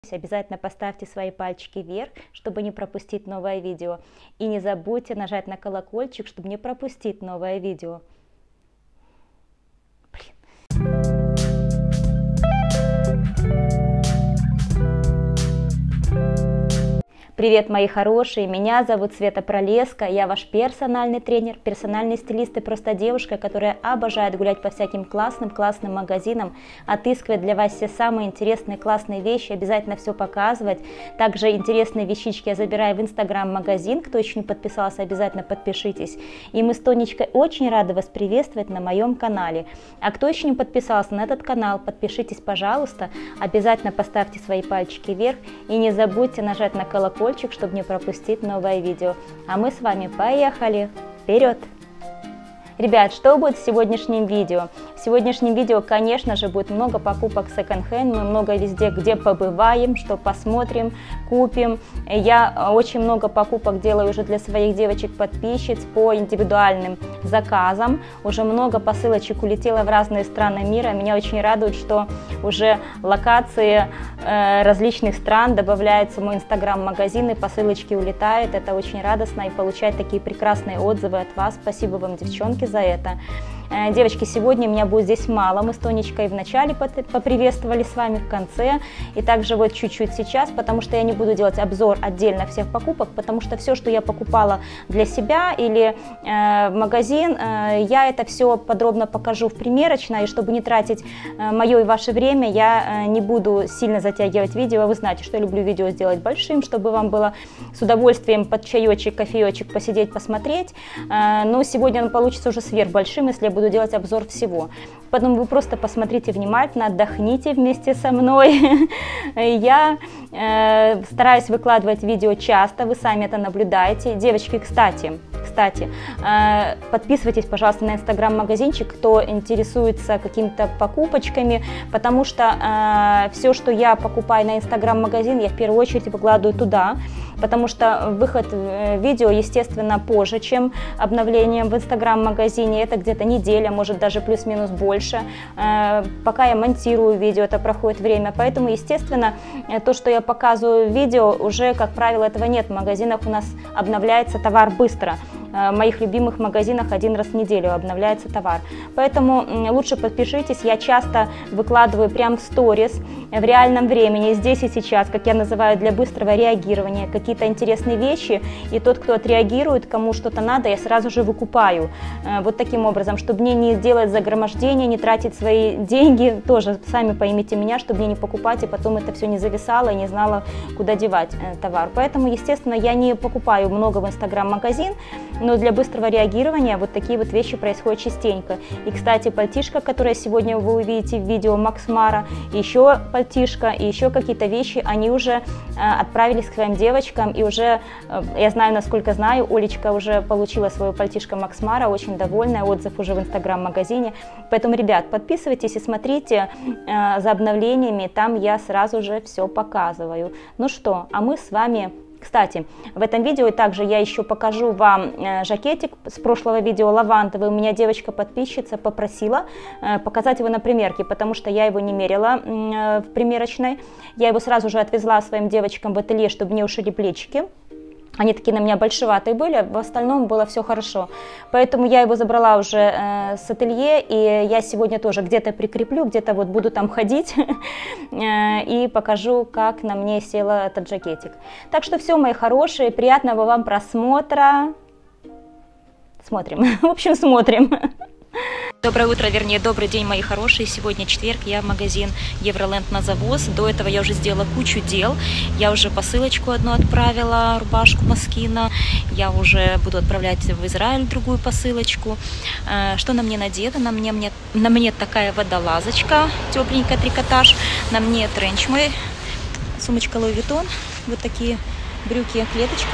Обязательно поставьте свои пальчики вверх, чтобы не пропустить новое видео. И не забудьте нажать на колокольчик, чтобы не пропустить новое видео. Привет, мои хорошие, меня зовут Света Пролеска, я ваш персональный тренер, персональный стилист и просто девушка, которая обожает гулять по всяким классным магазинам, отыскивать для вас все самые интересные классные вещи, обязательно все показывать. Также интересные вещички я забираю в инстаграм-магазин, кто еще не подписался, обязательно подпишитесь. И мы с Тонечкой очень рады вас приветствовать на моем канале. А кто еще не подписался на этот канал, подпишитесь, пожалуйста, обязательно поставьте свои пальчики вверх и не забудьте нажать на колокольчик, чтобы не пропустить новое видео. А мы с вами поехали! Вперед! Ребят, что будет в сегодняшнем видео? В сегодняшнем видео, конечно же, будет много покупок секонд-хенд, мы много везде, где побываем, что посмотрим, купим. Я очень много покупок делаю уже для своих девочек-подписчиц по индивидуальным заказам. Уже много посылочек улетело в разные страны мира. Меня очень радует, что уже локации различных стран добавляются в мой инстаграм-магазин, и посылочки улетают. Это очень радостно, и получать такие прекрасные отзывы от вас. Спасибо вам, девчонки, за это. Девочки, сегодня меня будет здесь мало, мы с Тонечкой в начале поприветствовали с вами, в конце, и также вот чуть-чуть сейчас, потому что я не буду делать обзор отдельно всех покупок, потому что все, что я покупала для себя или в магазин, я это все подробно покажу в примерочной, и чтобы не тратить мое и ваше время, я не буду сильно затягивать видео. Вы знаете, что я люблю видео сделать большим, чтобы вам было с удовольствием под чаечек, кофеечек посидеть, посмотреть, но сегодня он получится уже сверхбольшим, если я буду делать обзор всего. Поэтому вы просто посмотрите внимательно, отдохните вместе со мной. Я стараюсь выкладывать видео часто, вы сами это наблюдаете. Девочки, кстати, подписывайтесь, пожалуйста, на инстаграм-магазинчик, кто интересуется какими-то покупочками, потому что все, что я покупаю на инстаграм-магазин, я в первую очередь выкладываю туда, потому что выход видео, естественно, позже, чем обновление в инстаграм-магазине. Это где-то неделя, может даже плюс-минус больше. Пока я монтирую видео, это проходит время. Поэтому, естественно, то, что я показываю в видео, уже, как правило, этого нет. В магазинах у нас обновляется товар быстро. В моих любимых магазинах один раз в неделю обновляется товар. Поэтому лучше подпишитесь. Я часто выкладываю прям в сторис в реальном времени, здесь и сейчас, как я называю, для быстрого реагирования, какие-то интересные вещи. И тот, кто отреагирует, кому что-то надо, я сразу же выкупаю. Вот таким образом, чтобы мне не делать загромождение, не тратить свои деньги, тоже сами поймите меня, чтобы мне не покупать, и потом это все не зависало и не знала, куда девать товар. Поэтому, естественно, я не покупаю много в инстаграм-магазин, но для быстрого реагирования вот такие вот вещи происходят частенько. И, кстати, пальтишко, которое сегодня вы увидите в видео Макс Мара, еще пальтишко, и еще какие-то вещи, они уже отправились к своим девочкам, и уже, я знаю, насколько знаю, Олечка уже получила свое пальтишко Макс Мара, очень довольная, отзыв уже в инстаграм-магазине. Поэтому, ребят, подписывайтесь и смотрите за обновлениями, там я сразу же все показываю. Ну что, а мы с вами... Кстати, в этом видео также я еще покажу вам жакетик с прошлого видео лавандовый. У меня девочка-подписчица попросила показать его на примерке, потому что я его не мерила в примерочной. Я его сразу же отвезла своим девочкам в ателье, чтобы мне ушили плечики. Они такие на меня большеватые были, в остальном было все хорошо. Поэтому я его забрала уже с ателье, и я сегодня тоже где-то прикреплю, где-то вот буду там ходить и покажу, как на мне сел этот жакетик. Так что все, мои хорошие, приятного вам просмотра. Смотрим, в общем, смотрим. Доброе утро, вернее, добрый день, мои хорошие. Сегодня четверг, я в магазин Евроленд на завоз. До этого я уже сделала кучу дел. Я уже посылочку одну отправила, рубашку Москина. Я уже буду отправлять в Израиль другую посылочку. Что на мне надето? На мне такая водолазочка, тепленькая, трикотаж. На мне тренч мой, сумочка Louis Vuitton, вот такие брюки, клеточка.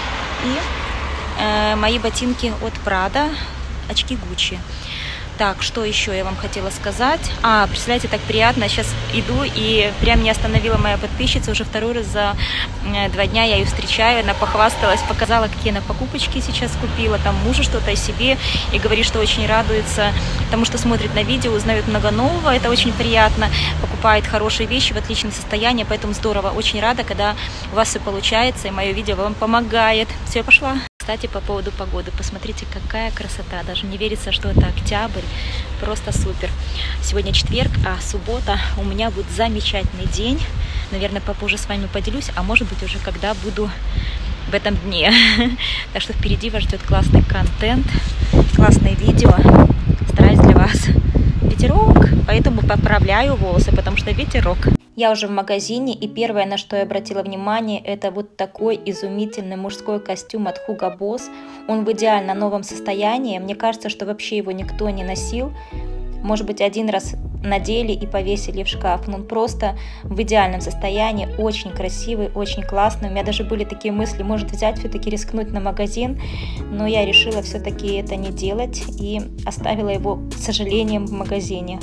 И мои ботинки от Prada, очки Gucci. Так, что еще я вам хотела сказать? Представляете, так приятно, сейчас иду, и прям меня остановила моя подписчица, уже второй раз за 2 дня я ее встречаю, она похвасталась, показала, какие она покупочки сейчас купила, там мужу что-то о себе, и говорит, что очень радуется тому, что смотрит на видео, узнает много нового, это очень приятно. Покупает покупает хорошие вещи в отличном состоянии, поэтому здорово. Очень рада, когда у вас все получается, и мое видео вам помогает. Все, пошла. Кстати, по поводу погоды, посмотрите, какая красота, даже не верится, что это октябрь, просто супер. Сегодня четверг, а суббота, у меня будет замечательный день, наверное, попозже с вами поделюсь, а может быть уже когда буду в этом дне. Так что впереди вас ждет классный контент, классные видео, стараюсь для вас. Ветерок, поэтому поправляю волосы, потому что ветерок. Я уже в магазине, и первое, на что я обратила внимание, это вот такой изумительный мужской костюм от Hugo Boss. Он в идеально новом состоянии. Мне кажется, что вообще его никто не носил. Может быть, один раз надели и повесили в шкаф. Но он просто в идеальном состоянии, очень красивый, очень классный. У меня даже были такие мысли, может взять, все-таки рискнуть на магазин. Но я решила все-таки это не делать и оставила его, к сожалению, в магазине.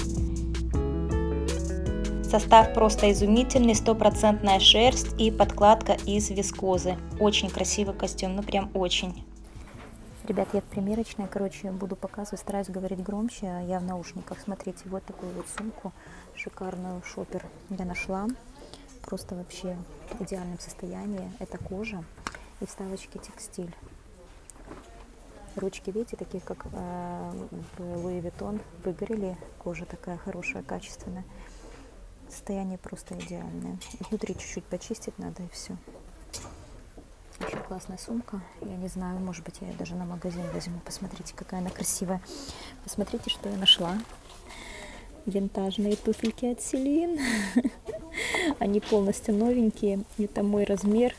Состав просто изумительный, 100% шерсть и подкладка из вискозы. Очень красивый костюм, ну прям очень. Ребят, я в примерочной, короче, буду показывать, стараюсь говорить громче, я в наушниках. Смотрите, вот такую вот сумку шикарную шопер я нашла. Просто вообще в идеальном состоянии. Это кожа и вставочки текстиль. Ручки, видите, такие как в Louis Vuitton, выгорели. Кожа такая хорошая, качественная. Состояние просто идеальное. Внутри чуть-чуть почистить надо, и все. Очень классная сумка. Я не знаю, может быть, я ее даже на магазин возьму. Посмотрите, какая она красивая. Посмотрите, что я нашла. Винтажные туфельки от Celine. Они полностью новенькие. Это мой размер.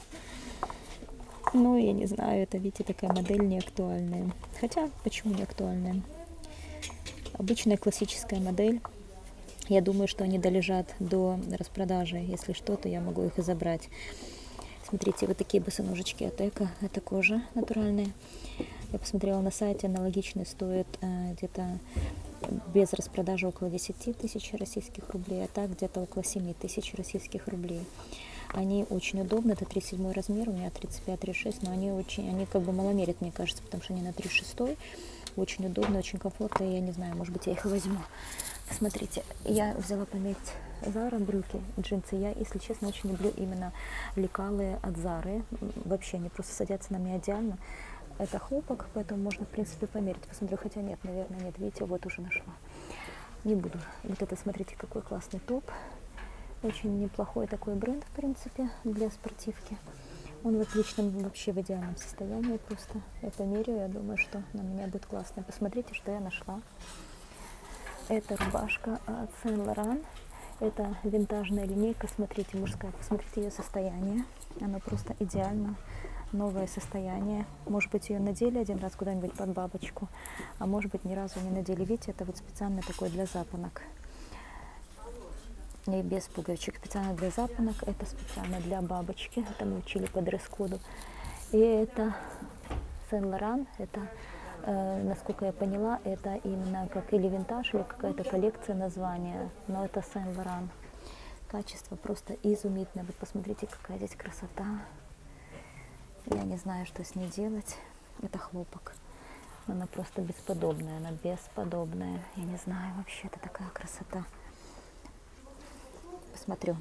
Ну, я не знаю, это, видите, такая модель не актуальная. Хотя, почему не актуальная? Обычная классическая модель. Я думаю, что они долежат до распродажи. Если что, то я могу их и забрать. Смотрите, вот такие босоножечки от Эко. Это кожа натуральная. Я посмотрела на сайте, аналогичные стоят где-то без распродажи около 10 тысяч российских рублей, а так где-то около 7 тысяч российских рублей. Они очень удобны, это 37 размер, у меня 35-36, но они как бы маломерят, мне кажется, потому что они на 36. Очень удобно, очень комфортно, я не знаю, может быть, я их возьму. Смотрите, я взяла померить Zara брюки, джинсы. Я, если честно, очень люблю именно лекалы от Zara. Вообще, они просто садятся на меня идеально. Это хлопок, поэтому можно, в принципе, померить. Посмотрю, хотя нет, наверное, нет. Видите, вот уже нашла. Не буду. Вот это, смотрите, какой классный топ. Очень неплохой такой бренд, в принципе, для спортивки. Он в отличном, вообще в идеальном состоянии. Просто я померю, я думаю, что на меня будет классно. Посмотрите, что я нашла. Это рубашка от Saint Laurent. Это винтажная линейка. Смотрите, мужская. Посмотрите ее состояние. Она просто идеально. Новое состояние. Может быть, ее надели один раз куда-нибудь под бабочку. А может быть, ни разу не надели. Видите, это вот специально такой для запонок. И без пуговичек. Специально для запонок. Это специально для бабочки. Это мы учили по дресс-коду. И это Saint Laurent. Это... насколько я поняла, это именно как или винтаж, или какая-то коллекция названия, но это Saint Laurent. Качество просто изумительное. Вот посмотрите, какая здесь красота. Я не знаю, что с ней делать. Это хлопок. Она просто бесподобная, она бесподобная. Я не знаю, вообще это такая красота. Посмотрю.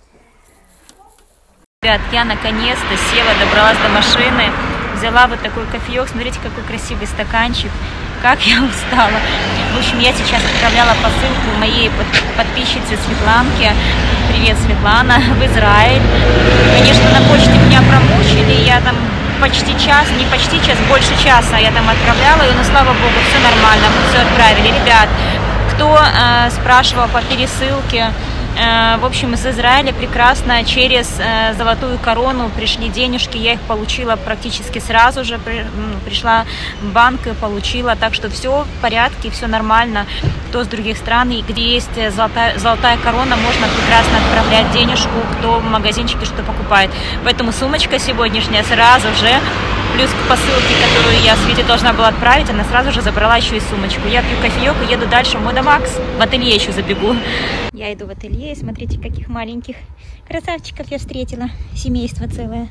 Ребят, я наконец-то села, добралась до машины. Взяла вот такой кофеек, смотрите, какой красивый стаканчик, как я устала. В общем, я сейчас отправляла посылку моей подписчице Светланке. Привет, Светлана, в Израиль. Конечно, на почте меня промучили, я там почти час, не почти час, больше часа я там отправляла ее, но слава богу, все нормально, мы все отправили. Ребят, кто спрашивал по пересылке, в общем, из Израиля прекрасно через Золотую Корону пришли денежки, я их получила практически сразу же, пришла в банк и получила, так что все в порядке, все нормально. Кто с других стран, и где есть Золотая Корона, можно прекрасно отправлять денежку, кто в магазинчике что покупает. Поэтому сумочка сегодняшняя сразу же, плюс к посылке, которую я Свете должна была отправить, она сразу же забрала еще и сумочку. Я пью кофеек и еду дальше в Мода Макс, в ателье еще забегу. Я иду в ателье, и смотрите, каких маленьких красавчиков я встретила. Семейство целое.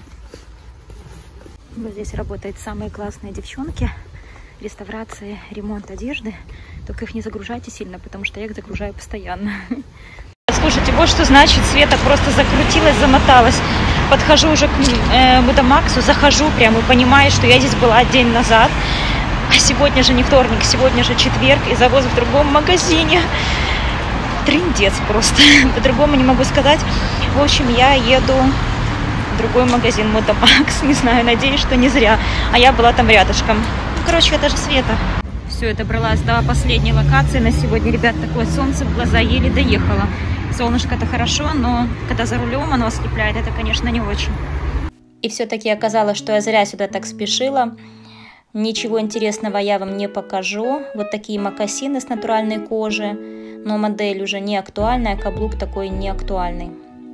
Вот здесь работают самые классные девчонки. Реставрация, ремонт одежды. Только их не загружайте сильно, потому что я их загружаю постоянно. Слушайте, вот что значит, Света просто закрутилась, замоталась. Подхожу уже к Мудамаксу, захожу прямо и понимаю, что я здесь была день назад. А сегодня же не вторник, сегодня же четверг, и завоз в другом магазине. Трындец просто. По-другому не могу сказать. В общем, я еду в другой магазин Мудамакс. Не знаю, надеюсь, что не зря. А я была там рядышком. Ну, короче, это же Света. Все, я добралась до последней локации на сегодня. Ребят, такое солнце в глаза, еле доехала. Солнышко-то хорошо, но когда за рулем оно ослепляет, это, конечно, не очень. И все-таки оказалось, что я зря сюда так спешила. Ничего интересного я вам не покажу. Вот такие мокасины с натуральной кожи. Но модель уже не актуальная, каблук такой не актуальный.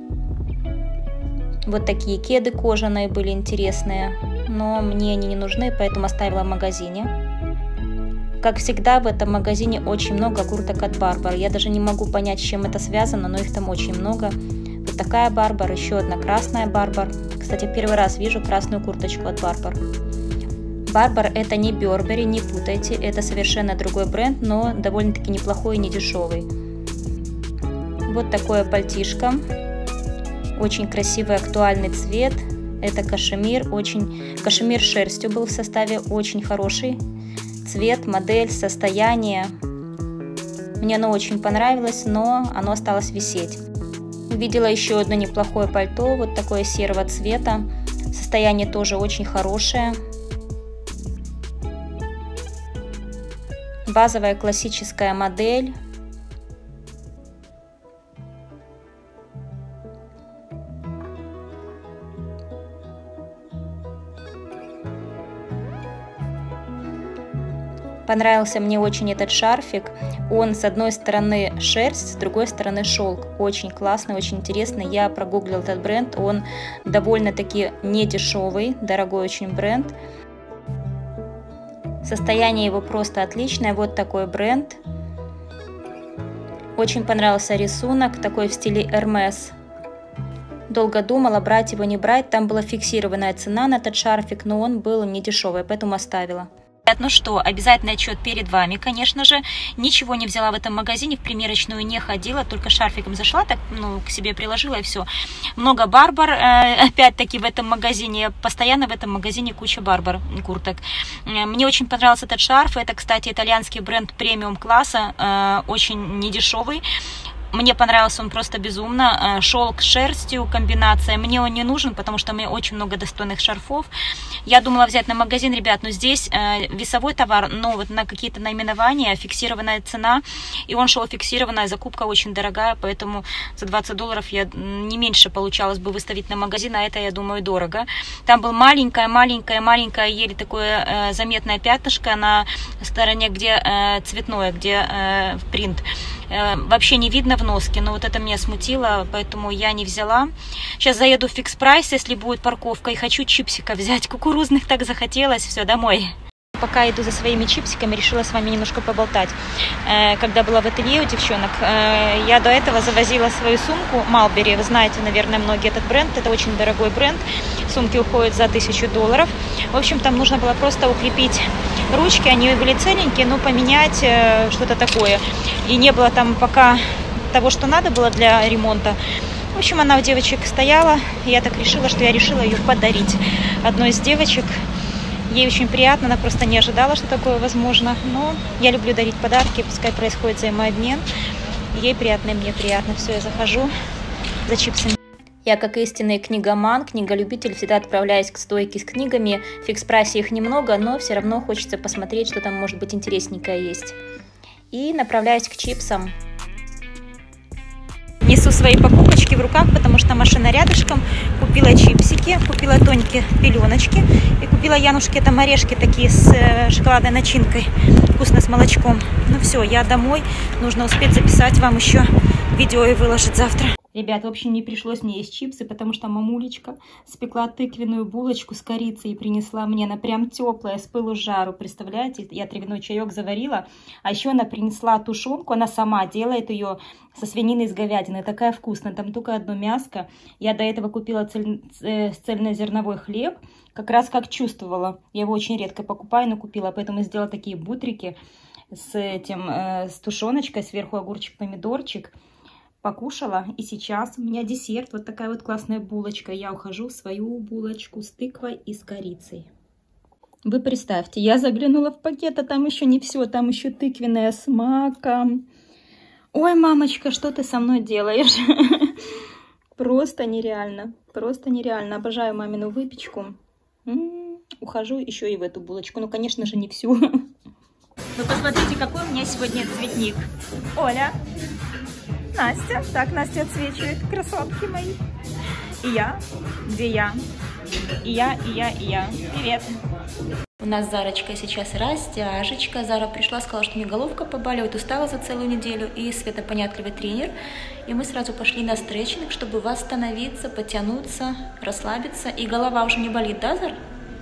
Вот такие кеды кожаные были интересные. Но мне они не нужны, поэтому оставила в магазине. Как всегда, в этом магазине очень много курток от Барбар. Я даже не могу понять, с чем это связано, но их там очень много. Вот такая Барбар, еще одна красная Барбар. Кстати, первый раз вижу красную курточку от Барбар. Барбар это не Бербери, не путайте. Это совершенно другой бренд, но довольно-таки неплохой и не дешевый. Вот такое пальтишко. Очень красивый, актуальный цвет. Это кашемир. Кашемир с шерстью был в составе, очень хороший. Цвет, модель, состояние. Мне оно очень понравилось, но оно осталось висеть. Увидела еще одно неплохое пальто, вот такое серого цвета. Состояние тоже очень хорошее. Базовая классическая модель. Понравился мне очень этот шарфик. Он с одной стороны шерсть, с другой стороны шелк. Очень классный, очень интересный. Я прогуглила этот бренд. Он довольно-таки не дешевый, дорогой очень бренд. Состояние его просто отличное. Вот такой бренд. Очень понравился рисунок, такой в стиле Hermes. Долго думала, брать его, не брать. Там была фиксированная цена на этот шарфик, но он был не дешевый, поэтому оставила. Ну что, обязательный отчет перед вами, конечно же. Ничего не взяла в этом магазине, в примерочную не ходила, только шарфиком зашла, так, к себе приложила и все. Много Барбар, опять-таки в этом магазине, постоянно в этом магазине куча Барбар курток. Мне очень понравился этот шарф, это, кстати, итальянский бренд премиум класса, очень недешевый. Мне понравился он просто безумно. Шелк с шерстью, комбинация. Мне он не нужен, потому что у меня очень много достойных шарфов. Я думала взять на магазин, ребят, но здесь весовой товар, но вот на какие-то наименования, фиксированная цена. И он шел фиксированная, закупка очень дорогая, поэтому за $20 я не меньше получалось бы выставить на магазин, а это, я думаю, дорого. Там был маленькое, еле такое заметное пятнышко на стороне, где цветное, где принт. Вообще не видно в носке, но вот это меня смутило, поэтому я не взяла. Сейчас заеду в Фикс Прайс, если будет парковка, и хочу чипсиков взять. Кукурузных так захотелось, все, домой. Пока иду за своими чипсиками, решила с вами немножко поболтать. Когда была в ателье у девчонок, я до этого завозила свою сумку Mulberry. Вы знаете, наверное, многие этот бренд. Это очень дорогой бренд. Сумки уходят за $1000. В общем, там нужно было просто укрепить ручки. Они были целенькие, но поменять что-то такое. И не было там пока того, что надо было для ремонта. В общем, она у девочек стояла. И я так решила, что я решила ее подарить одной из девочек. Ей очень приятно, она просто не ожидала, что такое возможно. Но я люблю дарить подарки, пускай происходит взаимообмен. Ей приятно, и мне приятно. Все, я захожу за чипсами. Я, как истинный книгоман, книголюбитель, всегда отправляюсь к стойке с книгами. В Фикс-прайсе их немного, но все равно хочется посмотреть, что там может быть интересненькое есть. И направляюсь к чипсам. Несу свои покупочки в руках, потому что машина рядышком. Купила чипсики, купила тоненькие пеленочки и купила Янушке там орешки такие с шоколадной начинкой. Вкусно с молочком. Ну все, я домой. Нужно успеть записать вам еще видео и выложить завтра. Ребят, в общем, не пришлось мне есть чипсы, потому что мамулечка спекла тыквенную булочку с корицей и принесла мне. Она прям теплая, с пылу с жару, представляете? Я травяной чаек заварила, а еще она принесла тушенку, она сама делает ее со свининой с говядиной. Такая вкусная, там только одно мяско. Я до этого купила цельнозерновой хлеб, как раз как чувствовала. Я его очень редко покупаю, но купила, поэтому сделала такие бутрики с тушеночкой, сверху огурчик, помидорчик. покушала, и сейчас у меня десерт. Вот такая вот классная булочка. Я ухожу в свою булочку с тыквой и с корицей. Вы представьте, я заглянула в пакет, а там еще не все. Там еще тыквенная с маком. Ой, мамочка, что ты со мной делаешь? Просто нереально. Просто нереально. Обожаю мамину выпечку. Ухожу еще и в эту булочку. Ну, конечно же, не всю. Вы посмотрите, какой у меня сегодня цветник. Оля. Настя. Так, Настя отсвечивает. Красотки мои. И я. Где я? И я. Привет. У нас с Зарочкой сейчас растяжечка. Зара пришла, сказала, что мне головка побаливает, устала за целую неделю. И Света понятливый тренер. И мы сразу пошли на стретчинг, чтобы восстановиться, потянуться, расслабиться. И голова уже не болит, да, Зар?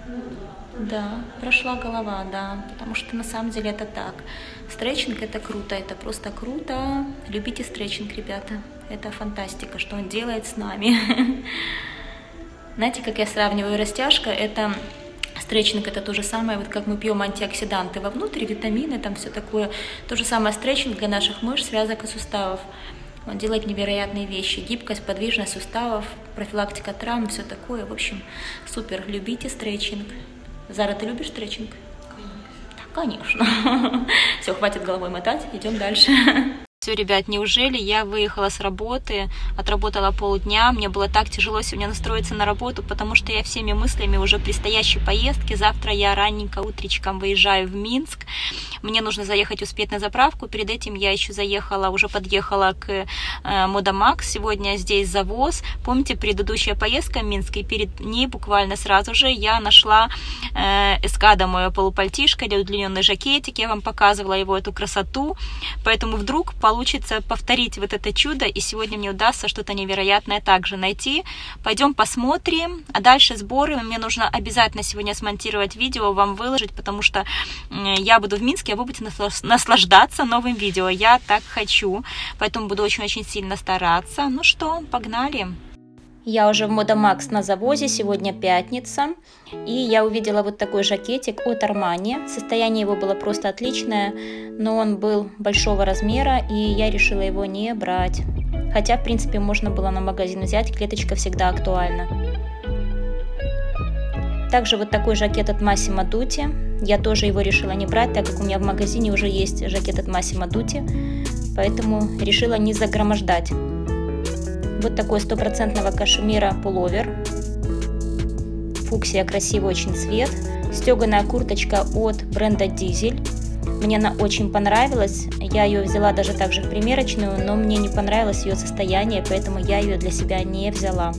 Да, прошла голова, да. Потому что на самом деле это так. Стретчинг это круто, это просто круто. Любите стретчинг, ребята. Это фантастика, что он делает с нами. Знаете, как я сравниваю растяжка? Это... Стретчинг это то же самое, вот как мы пьем антиоксиданты вовнутрь, витамины, там все такое. То же самое стретчинг для наших мышц, связок и суставов. Он делает невероятные вещи. Гибкость, подвижность суставов, профилактика травм, все такое. В общем, супер. Любите стретчинг. Зара, ты любишь стретчинг? Конечно. Все, хватит головой мотать, идем дальше. Все, ребят, неужели я выехала с работы, отработала полдня, мне было так тяжело сегодня настроиться на работу, потому что я всеми мыслями уже предстоящей поездки. Завтра я ранненько утречком выезжаю в Минск, мне нужно заехать успеть на заправку, перед этим я еще заехала, уже подъехала к Модамакс, сегодня здесь завоз. Помните, предыдущая поездка в Минск, и перед ней буквально сразу же я нашла эскада, мое полупальтишко или удлиненный жакетик, я вам показывала его, эту красоту, поэтому вдруг получится повторить вот это чудо, и сегодня мне удастся что-то невероятное также найти. Пойдем посмотрим, а дальше сборы. Мне нужно обязательно сегодня смонтировать видео, вам выложить, потому что я буду в Минске, а вы будете наслаждаться новым видео. Я так хочу, поэтому буду очень-очень сильно стараться. Ну что, погнали! Я уже в Модамакс на завозе, сегодня пятница, и я увидела вот такой жакетик от Armani. Состояние его было просто отличное, но он был большого размера, и я решила его не брать. Хотя, в принципе, можно было на магазин взять, клеточка всегда актуальна. Также вот такой жакет от Massimo Dutti. Я тоже его решила не брать, так как у меня в магазине уже есть жакет от Massimo Dutti, поэтому решила не загромождать. Вот такой 100% кашемира пуловер. Фуксия, красивый очень цвет. Стеганая курточка от бренда Дизель. Мне она очень понравилась. Я ее взяла даже также в примерочную, но мне не понравилось ее состояние, поэтому я ее для себя не взяла.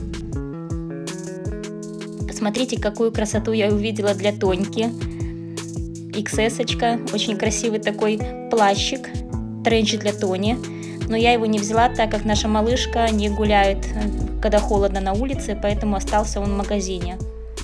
Посмотрите, какую красоту я увидела для Тоньки. XS-очка. Очень красивый такой плащик. Тренч для Тони. Но я его не взяла, так как наша малышка не гуляет, когда холодно на улице, поэтому остался он в магазине.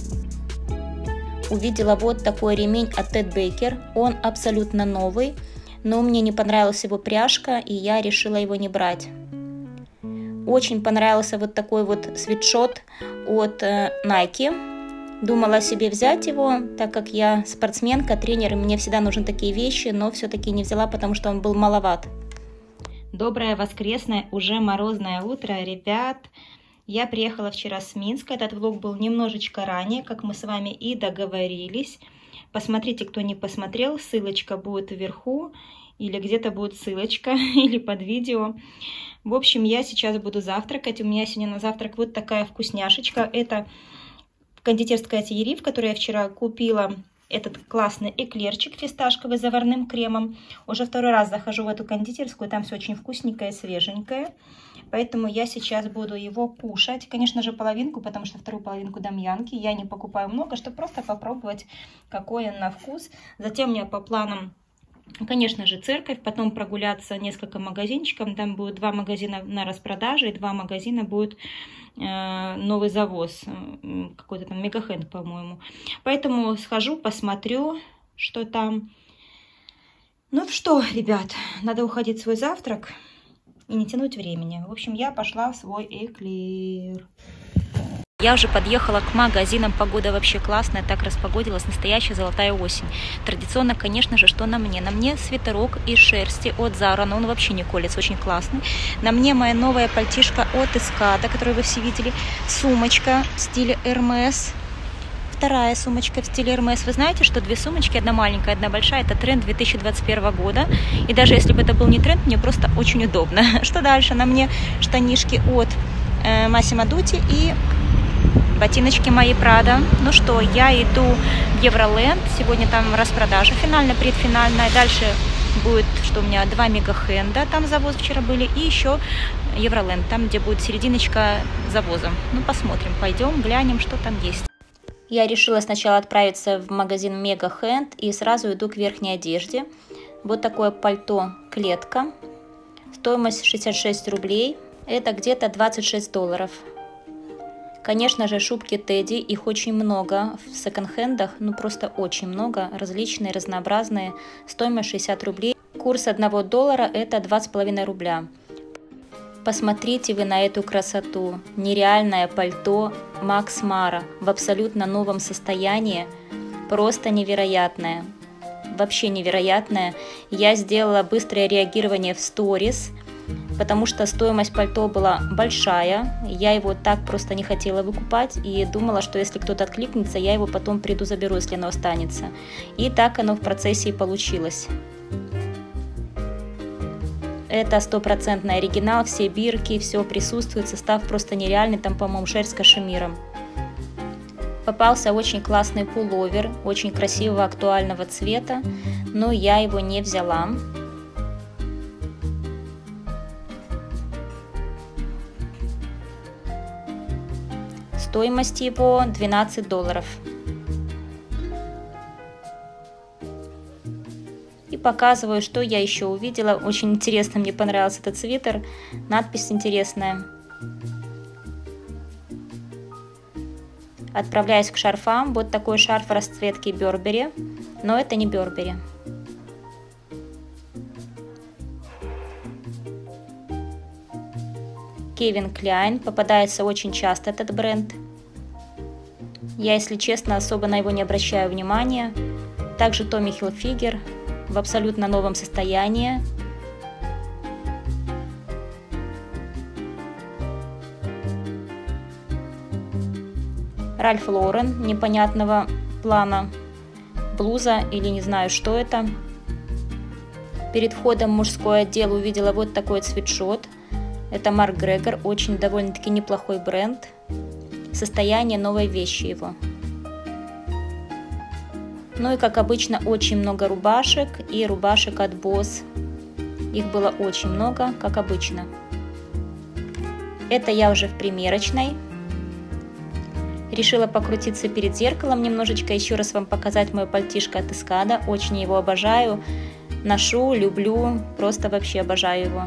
Увидела вот такой ремень от Ted Baker. Он абсолютно новый, но мне не понравилась его пряжка, и я решила его не брать. Очень понравился вот такой вот свитшот от Nike. Думала себе взять его, так как я спортсменка, тренер, и мне всегда нужны такие вещи, но все-таки не взяла, потому что он был маловат. Доброе воскресное, уже морозное утро, ребят. Я приехала вчера с Минска. Этот влог был немножечко ранее, как мы с вами и договорились. Посмотрите, кто не посмотрел, ссылочка будет вверху, или где-то будет ссылочка, или под видео. В общем, я сейчас буду завтракать. У меня сегодня на завтрак вот такая вкусняшечка. Это кондитерская Тиери, в которой я вчера купила этот классный эклерчик фисташковый с заварным кремом. Уже второй раз захожу в эту кондитерскую, там все очень вкусненькое, свеженькое. Поэтому я сейчас буду его кушать. Конечно же, половинку, потому что вторую половинку дам Янке. Я не покупаю много, чтобы просто попробовать, какой он на вкус. Затем у меня по планам, конечно же, церковь, потом прогуляться несколько магазинчиков. Там будет 2 магазина на распродаже, и 2 магазина будет новый завоз, какой-то там Мегахенд, по-моему. Поэтому схожу, посмотрю, что там. Ну что, ребят, надо уходить в свой завтрак и не тянуть времени. В общем, я пошла в свой эклер. Я уже подъехала к магазинам, погода вообще классная, так распогодилась, настоящая золотая осень. Традиционно, конечно же, что на мне? На мне свитерок из шерсти от Zara, но он вообще не колется, очень классный. На мне моя новая пальтишка от Escada, которую вы все видели. Сумочка в стиле Hermes. Вторая сумочка в стиле Hermes. Вы знаете, что две сумочки, одна маленькая, одна большая, это тренд 2021 года. И даже если бы это был не тренд, мне просто очень удобно. Что дальше? На мне штанишки от Massimo Dutti и ботиночки мои Prada. Ну что, я иду в Евроленд. Сегодня там распродажа финальная, предфинальная. Дальше будет, что у меня 2 мегахенда, там завоз вчера были. И еще Евроленд, там, где будет серединочка завоза. Ну, посмотрим, пойдем, глянем, что там есть. Я решила сначала отправиться в магазин Мегахенд и сразу иду к верхней одежде. Вот такое пальто клетка. Стоимость 66 рублей. Это где-то $26. Конечно же, шубки Тедди, их очень много в секонд-хендах, ну просто очень много, различные, разнообразные. Стоимость 60 рублей. Курс $1 это 2,5 рубля. Посмотрите вы на эту красоту. Нереальное пальто Max Mara в абсолютно новом состоянии. Просто невероятное. Вообще невероятное. Я сделала быстрое реагирование в сторис, потому что стоимость пальто была большая. Я его так просто не хотела выкупать и думала, что если кто-то откликнется, я его потом приду заберу, если оно останется. И так оно в процессе и получилось. Это стопроцентный оригинал, все бирки, все присутствует, состав просто нереальный, там, по-моему, шерсть с кашемиром. Попался очень классный пуловер, очень красивого актуального цвета, но я его не взяла. Стоимость его $12. И показываю, что я еще увидела. Очень интересно, мне понравился этот свитер. Надпись интересная. Отправляюсь к шарфам. Вот такой шарф расцветки Burberry. Но это не Burberry. Calvin Klein. Попадается очень часто этот бренд. Я, если честно, особо на его не обращаю внимания. Также Tommy Hilfiger в абсолютно новом состоянии. Ральф Лорен непонятного плана. Блуза или не знаю, что это. Перед входом в мужской отдел увидела вот такой свитшот. Это Марк Грегор, очень довольно-таки неплохой бренд. Состояние новой вещи его. Ну и как обычно очень много рубашек и рубашек от Boss. Их было очень много, как обычно. Это я уже в примерочной. Решила покрутиться перед зеркалом немножечко, еще раз вам показать мое пальтишко от Escada. Очень его обожаю, ношу, люблю, просто вообще обожаю его.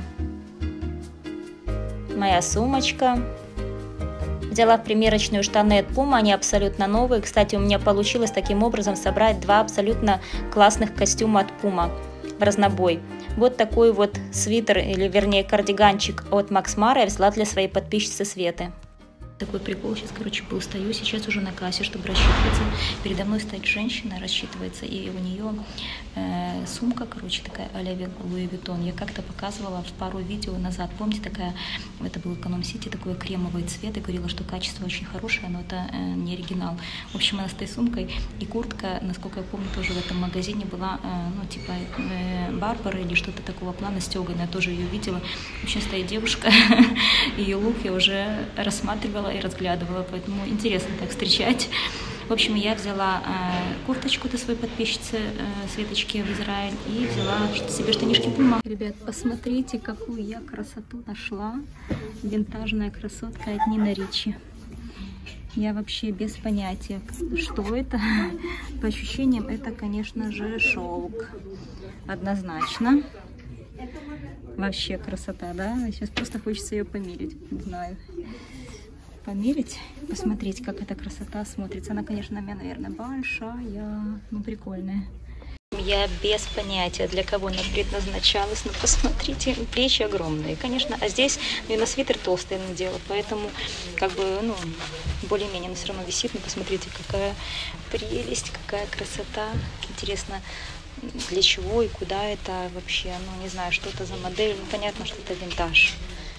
Моя сумочка. Взяла в примерочную штаны от Puma, они абсолютно новые. Кстати, у меня получилось таким образом собрать 2 абсолютно классных костюма от Puma в разнобой. Вот такой вот свитер, или вернее кардиганчик от Max Mara я взяла для своей подписчицы Светы. Такой прикол, сейчас, короче, устаю, сейчас уже на кассе, чтобы рассчитываться. Передо мной стоит женщина, рассчитывается, и у нее сумка, короче, такая а-ля Louis Vuitton. Я как-то показывала в пару видео назад, помните, такая, это был эконом-сити, такой кремовый цвет, и говорила, что качество очень хорошее, но это не оригинал. В общем, она с той сумкой, и куртка, насколько я помню, тоже в этом магазине была, ну, типа, Барбара или что-то такого плана, стеганая, тоже ее видела. В общем, стоит девушка, ее лук я уже рассматривала и разглядывала, поэтому интересно так встречать. В общем, я взяла курточку до своей подписчицы Светочки в Израиль и взяла себе штанишки Puma. Ребят, посмотрите, какую я красоту нашла. Винтажная красотка от Нина Ричи. Я вообще без понятия, что это. По ощущениям, это, конечно же, шелк. Однозначно. Вообще красота, да? Сейчас просто хочется ее померить, не знаю. Померить, посмотреть, как эта красота смотрится. Она, конечно, на меня, наверное, большая, но прикольная. Я без понятия, для кого она предназначалась. Но посмотрите, плечи огромные, конечно. А здесь, ну, и на свитер толстый надела, поэтому, как бы, ну, более-менее она все равно висит. Но посмотрите, какая прелесть, какая красота. Интересно, для чего и куда это вообще. Ну, не знаю, что это за модель. Ну, понятно, что это винтаж.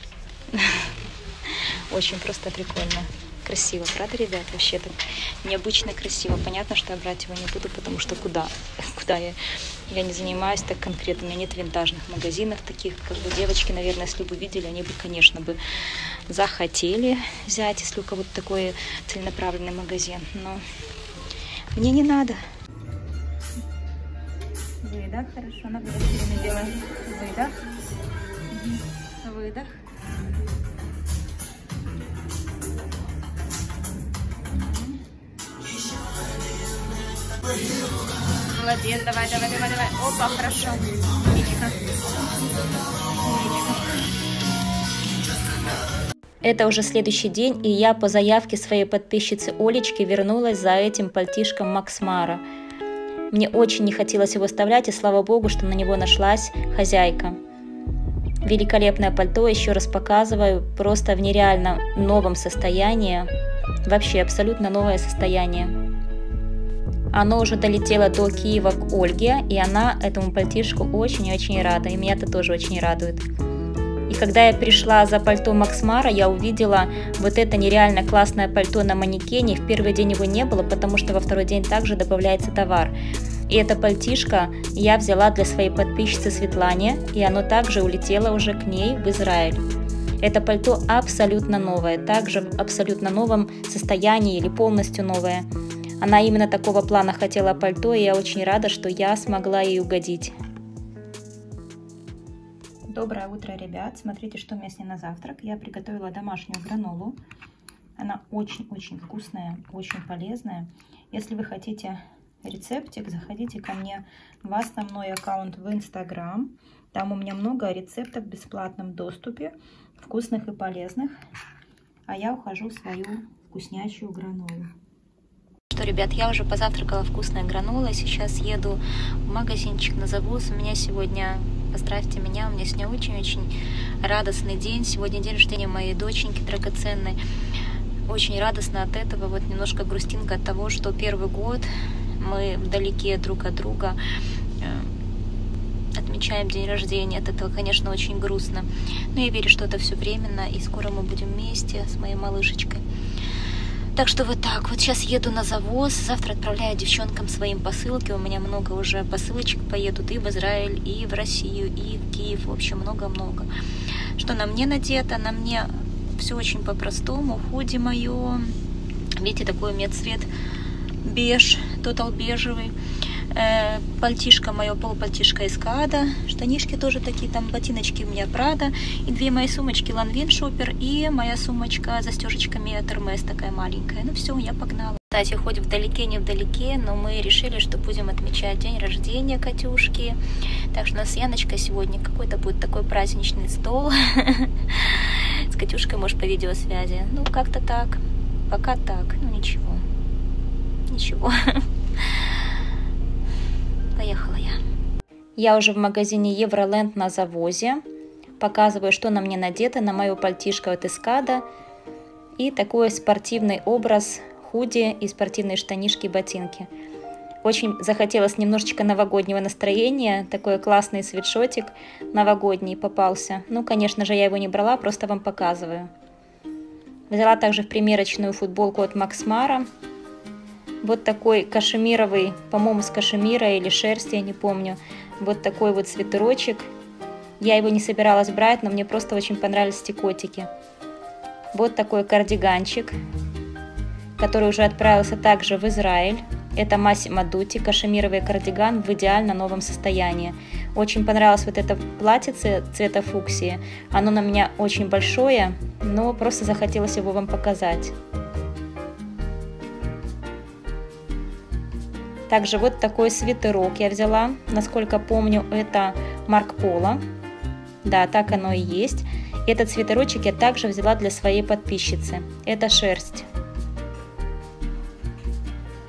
Очень просто прикольно. Красиво, правда, ребят? Вообще так необычно красиво. Понятно, что я брать его не буду, потому что куда я не занимаюсь так конкретно. У меня нет винтажных магазинов таких. Как бы девочки, наверное, если бы видели, они бы, конечно, бы захотели взять, если у кого-то такой целенаправленный магазин. Но мне не надо. Выдох, хорошо, на выдох делаем. Выдох. Выдох. Молодец, давай. Опа, хорошо. Умничка. Это уже следующий день, и я по заявке своей подписчицы Олечки вернулась за этим пальтишком Макс Мара. Мне очень не хотелось его оставлять, и слава богу, что на него нашлась хозяйка. Великолепное пальто, еще раз показываю, просто в нереально новом состоянии. Вообще абсолютно новое состояние. Оно уже долетело до Киева к Ольге, и она этому пальтишку очень-очень рада, и меня это тоже очень радует. И когда я пришла за пальто Макс Мара, я увидела вот это нереально классное пальто на манекене. В первый день его не было, потому что во второй день также добавляется товар. И это пальтишко я взяла для своей подписчицы Светлане, и оно также улетело уже к ней в Израиль. Это пальто абсолютно новое, также в абсолютно новом состоянии или полностью новое. Она именно такого плана хотела пальто, и я очень рада, что я смогла ей угодить. Доброе утро, ребят! Смотрите, что у меня сегодня на завтрак. Я приготовила домашнюю гранолу. Она очень-очень вкусная, очень полезная. Если вы хотите рецептик, заходите ко мне в основной аккаунт в Instagram. Там у меня много рецептов в бесплатном доступе, вкусных и полезных. А я ухожу в свою вкуснячую гранолу. Что, ребят, я уже позавтракала вкусной гранолой. Сейчас еду в магазинчик на завоз. У меня сегодня, поздравьте меня, у меня сегодня очень-очень радостный день. Сегодня день рождения моей доченьки драгоценной. Очень радостно от этого. Вот немножко грустинка от того, что первый год мы вдалеке друг от друга отмечаем день рождения. От этого, конечно, очень грустно. Но я верю, что это все временно, и скоро мы будем вместе с моей малышечкой. Так что вот так. Вот сейчас еду на завоз. Завтра отправляю девчонкам своим посылки. У меня много уже посылочек поедут и в Израиль, и в Россию, и в Киев. В общем, много-много. Что на мне надето? На мне все очень по-простому. Худи мое. Видите, такой у меня цвет беж, тотал бежевый. Пальтишко мое, полупальтишко из Каада, штанишки тоже такие, там ботиночки у меня Прада, и две мои сумочки Lanvin Шопер, и моя сумочка с застежечками Hermes такая маленькая. Ну все, я погнала. Кстати, хоть вдалеке, не вдалеке, но мы решили, что будем отмечать день рождения Катюшки. Так что у нас с Яночкой сегодня какой-то будет такой праздничный стол. С Катюшкой, может, по видеосвязи. Ну, как-то так. Пока так. Ну, ничего. Ничего. Поехала я. Я уже в магазине Евроленд на завозе. Показываю, что на мне надето, на мою пальтишко от Эскада. И такой спортивный образ, худи и спортивные штанишки, ботинки. Очень захотелось немножечко новогоднего настроения. Такой классный свитшотик новогодний попался. Ну, конечно же, я его не брала, просто вам показываю. Взяла также в примерочную футболку от Макс Мара. Вот такой кашемировый, по-моему, с кашемира или шерсти, я не помню. Вот такой вот свитерочек. Я его не собиралась брать, но мне просто очень понравились эти котики. Вот такой кардиганчик, который уже отправился также в Израиль. Это Massimo Dutti, кашемировый кардиган в идеально новом состоянии. Очень понравилось вот это платьице цвета фуксии. Оно на меня очень большое, но просто захотелось его вам показать. Также вот такой свитерок я взяла, насколько помню, это Марк Поло. Да, так оно и есть. Этот свитерочек я также взяла для своей подписчицы. Это шерсть.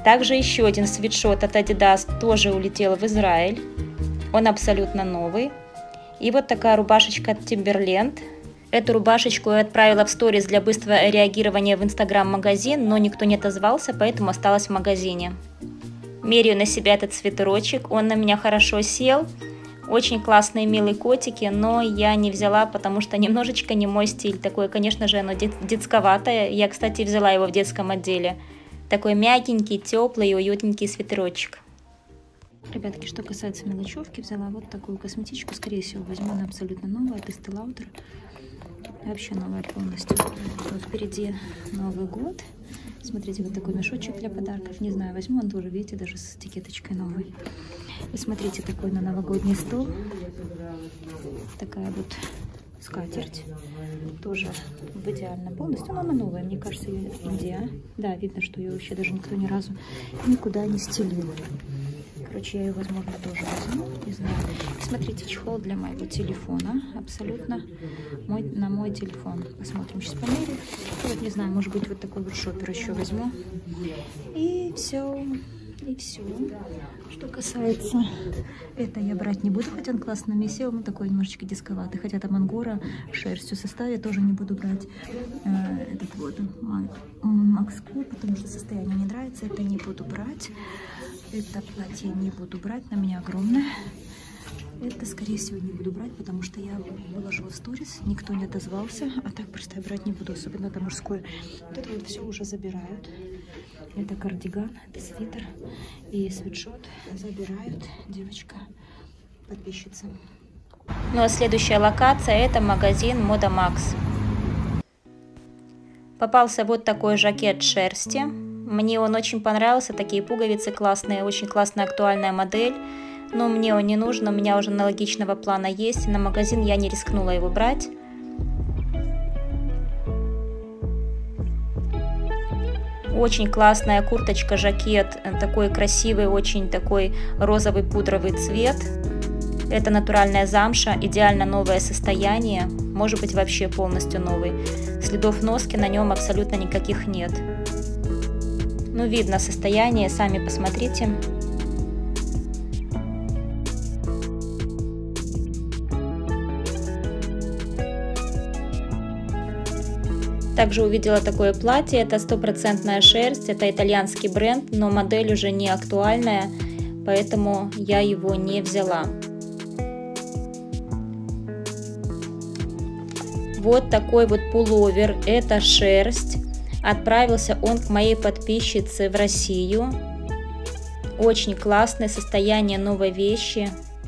Также еще один свитшот от Adidas тоже улетел в Израиль. Он абсолютно новый. И вот такая рубашечка от Timberland. Эту рубашечку я отправила в сторис для быстрого реагирования в Instagram-магазин, но никто не отозвался, поэтому осталась в магазине. Меряю на себя этот свитерочек, он на меня хорошо сел. Очень классные, милые котики, но я не взяла, потому что немножечко не мой стиль. Такое, конечно же, оно детсковатое. Я, кстати, взяла его в детском отделе. Такой мягенький, теплый и уютненький свитерочек. Ребятки, что касается мелочевки, взяла вот такую косметичку. Скорее всего, возьму, она абсолютно новая, от Estée Lauder. Вообще новая полностью. Вот впереди Новый год. Смотрите, вот такой мешочек для подарков. Не знаю, возьму, он тоже, видите, даже с этикеточкой новой. И смотрите, такой на новогодний стол. Такая вот скатерть. Тоже в идеально полностью. Но она новая, мне кажется, ее Индия. Да, видно, что ее вообще даже никто ни разу никуда не стелил. Короче, я ее, возможно, тоже возьму. Не знаю. Смотрите, чехол для моего телефона. Абсолютно на мой телефон. Посмотрим, сейчас померю. Вот, не знаю, может быть, вот такой вот шопер еще возьму. И все. И все. Что касается... Это я брать не буду, хотя он классно месил. Он такой немножечко дисковатый. Хотя там ангора шерстью в составе. Тоже не буду брать этот вот Max Cool, потому что состояние не нравится. Это не буду брать. Это платье не буду брать, на меня огромное. Это, скорее всего, не буду брать, потому что я выложила в сторис, никто не отозвался, а так просто я брать не буду, особенно это мужское. Вот это вот все уже забирают. Это кардиган, это свитер и свитшот забирают, девочка, подписчица. Ну а следующая локация — это магазин Moda Max. Попался вот такой жакет шерсти. Мне он очень понравился, такие пуговицы классные, очень классная актуальная модель. Но мне он не нужен, у меня уже аналогичного плана есть. На магазин я не рискнула его брать. Очень классная курточка, жакет, такой красивый, очень такой розовый пудровый цвет. Это натуральная замша, идеально новое состояние, может быть вообще полностью новый. Следов носки на нем абсолютно никаких нет. Ну, видно состояние, сами посмотрите. Также увидела такое платье, это 100% шерсть, это итальянский бренд, но модель уже не актуальная, поэтому я его не взяла. Вот такой вот пуловер, это шерсть. Отправился он к моей подписчице в Россию. Очень классное состояние новой вещи.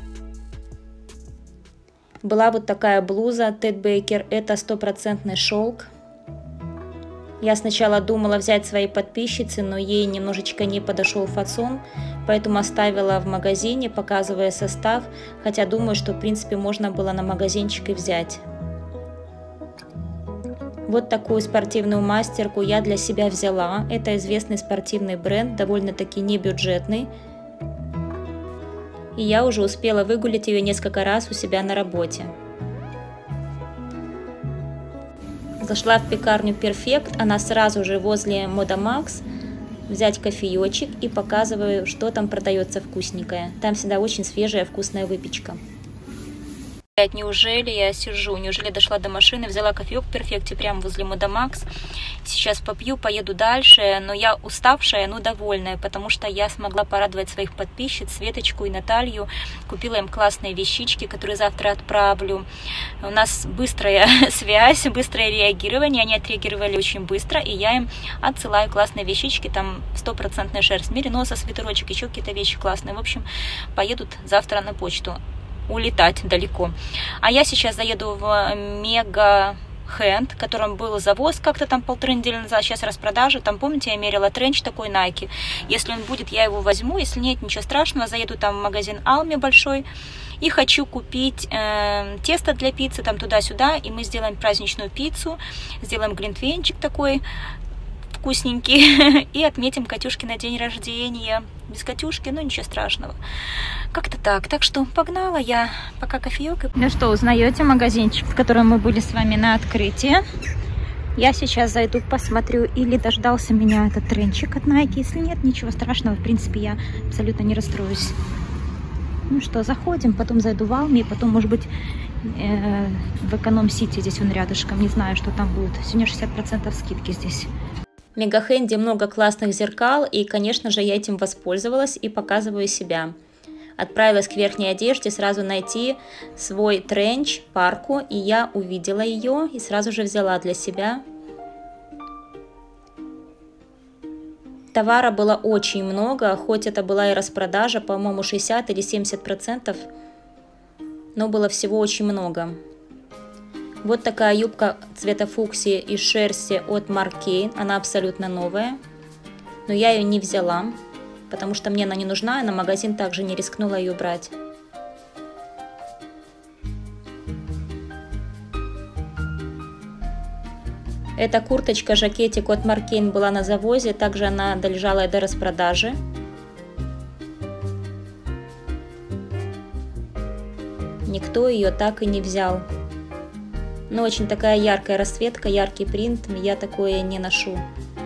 Была вот такая блуза Ted Baker, это 100% шелк. Я сначала думала взять своей подписчице, но ей немножечко не подошел фасон, поэтому оставила в магазине, показывая состав, хотя думаю, что в принципе можно было на магазинчик и взять. Вот такую спортивную мастерку я для себя взяла. Это известный спортивный бренд, довольно-таки небюджетный. И я уже успела выгулять ее несколько раз у себя на работе. Зашла в пекарню Perfect, она сразу же возле Moda Max. Взять кофеечек и показываю, что там продается вкусненькое. Там всегда очень свежая вкусная выпечка. Неужели я сижу, неужели дошла до машины, взяла кофеек в Перфекте прямо возле Moda Max. Сейчас попью, поеду дальше, но я уставшая, но довольная, потому что я смогла порадовать своих подписчиц, Светочку и Наталью. Купила им классные вещички, которые завтра отправлю. У нас быстрая связь, быстрое реагирование, они отреагировали очень быстро, и я им отсылаю классные вещички, там 100% шерсть, мериноса, свитерочек, еще какие-то вещи классные. В общем, поедут завтра на почту. Улетать далеко. А я сейчас заеду в Мега Хенд, в котором был завоз как-то там 1,5 недели назад, сейчас распродажа. Там, помните, я мерила тренч такой Nike. Если он будет, я его возьму. Если нет, ничего страшного. Заеду там в магазин Almi большой. И хочу купить тесто для пиццы, там туда-сюда. И мы сделаем праздничную пиццу. Сделаем глинтвейнчик такой вкусненький. И отметим Катюшки на день рождения. Без Катюшки, но ничего страшного. Как-то так. Так что погнала я пока кофеек. Ну что, узнаете магазинчик, в котором мы были с вами на открытии? Я сейчас зайду, посмотрю, или дождался меня этот тренчик от Nike. Если нет, ничего страшного, в принципе, я абсолютно не расстроюсь. Ну что, заходим, потом зайду в Алми, потом, может быть, в Эконом-Сити, здесь он рядышком, не знаю, что там будет. Сегодня 60% скидки здесь. В Мегахенде много классных зеркал, и, конечно же, я этим воспользовалась и показываю себя. Отправилась к верхней одежде, сразу найти свой тренч, парку, и я увидела ее и сразу же взяла для себя. Товара было очень много, хоть это была и распродажа, по-моему, 60 или 70%, но было всего очень много. Вот такая юбка цвета фуксии из шерсти от Marc Cain, она абсолютно новая, но я ее не взяла, потому что мне она не нужна, и на магазин также не рискнула ее брать. Эта курточка-жакетик от Marc Cain была на завозе, также она долежала до распродажи. Никто ее так и не взял. Но очень такая яркая расцветка, яркий принт, я такое не ношу.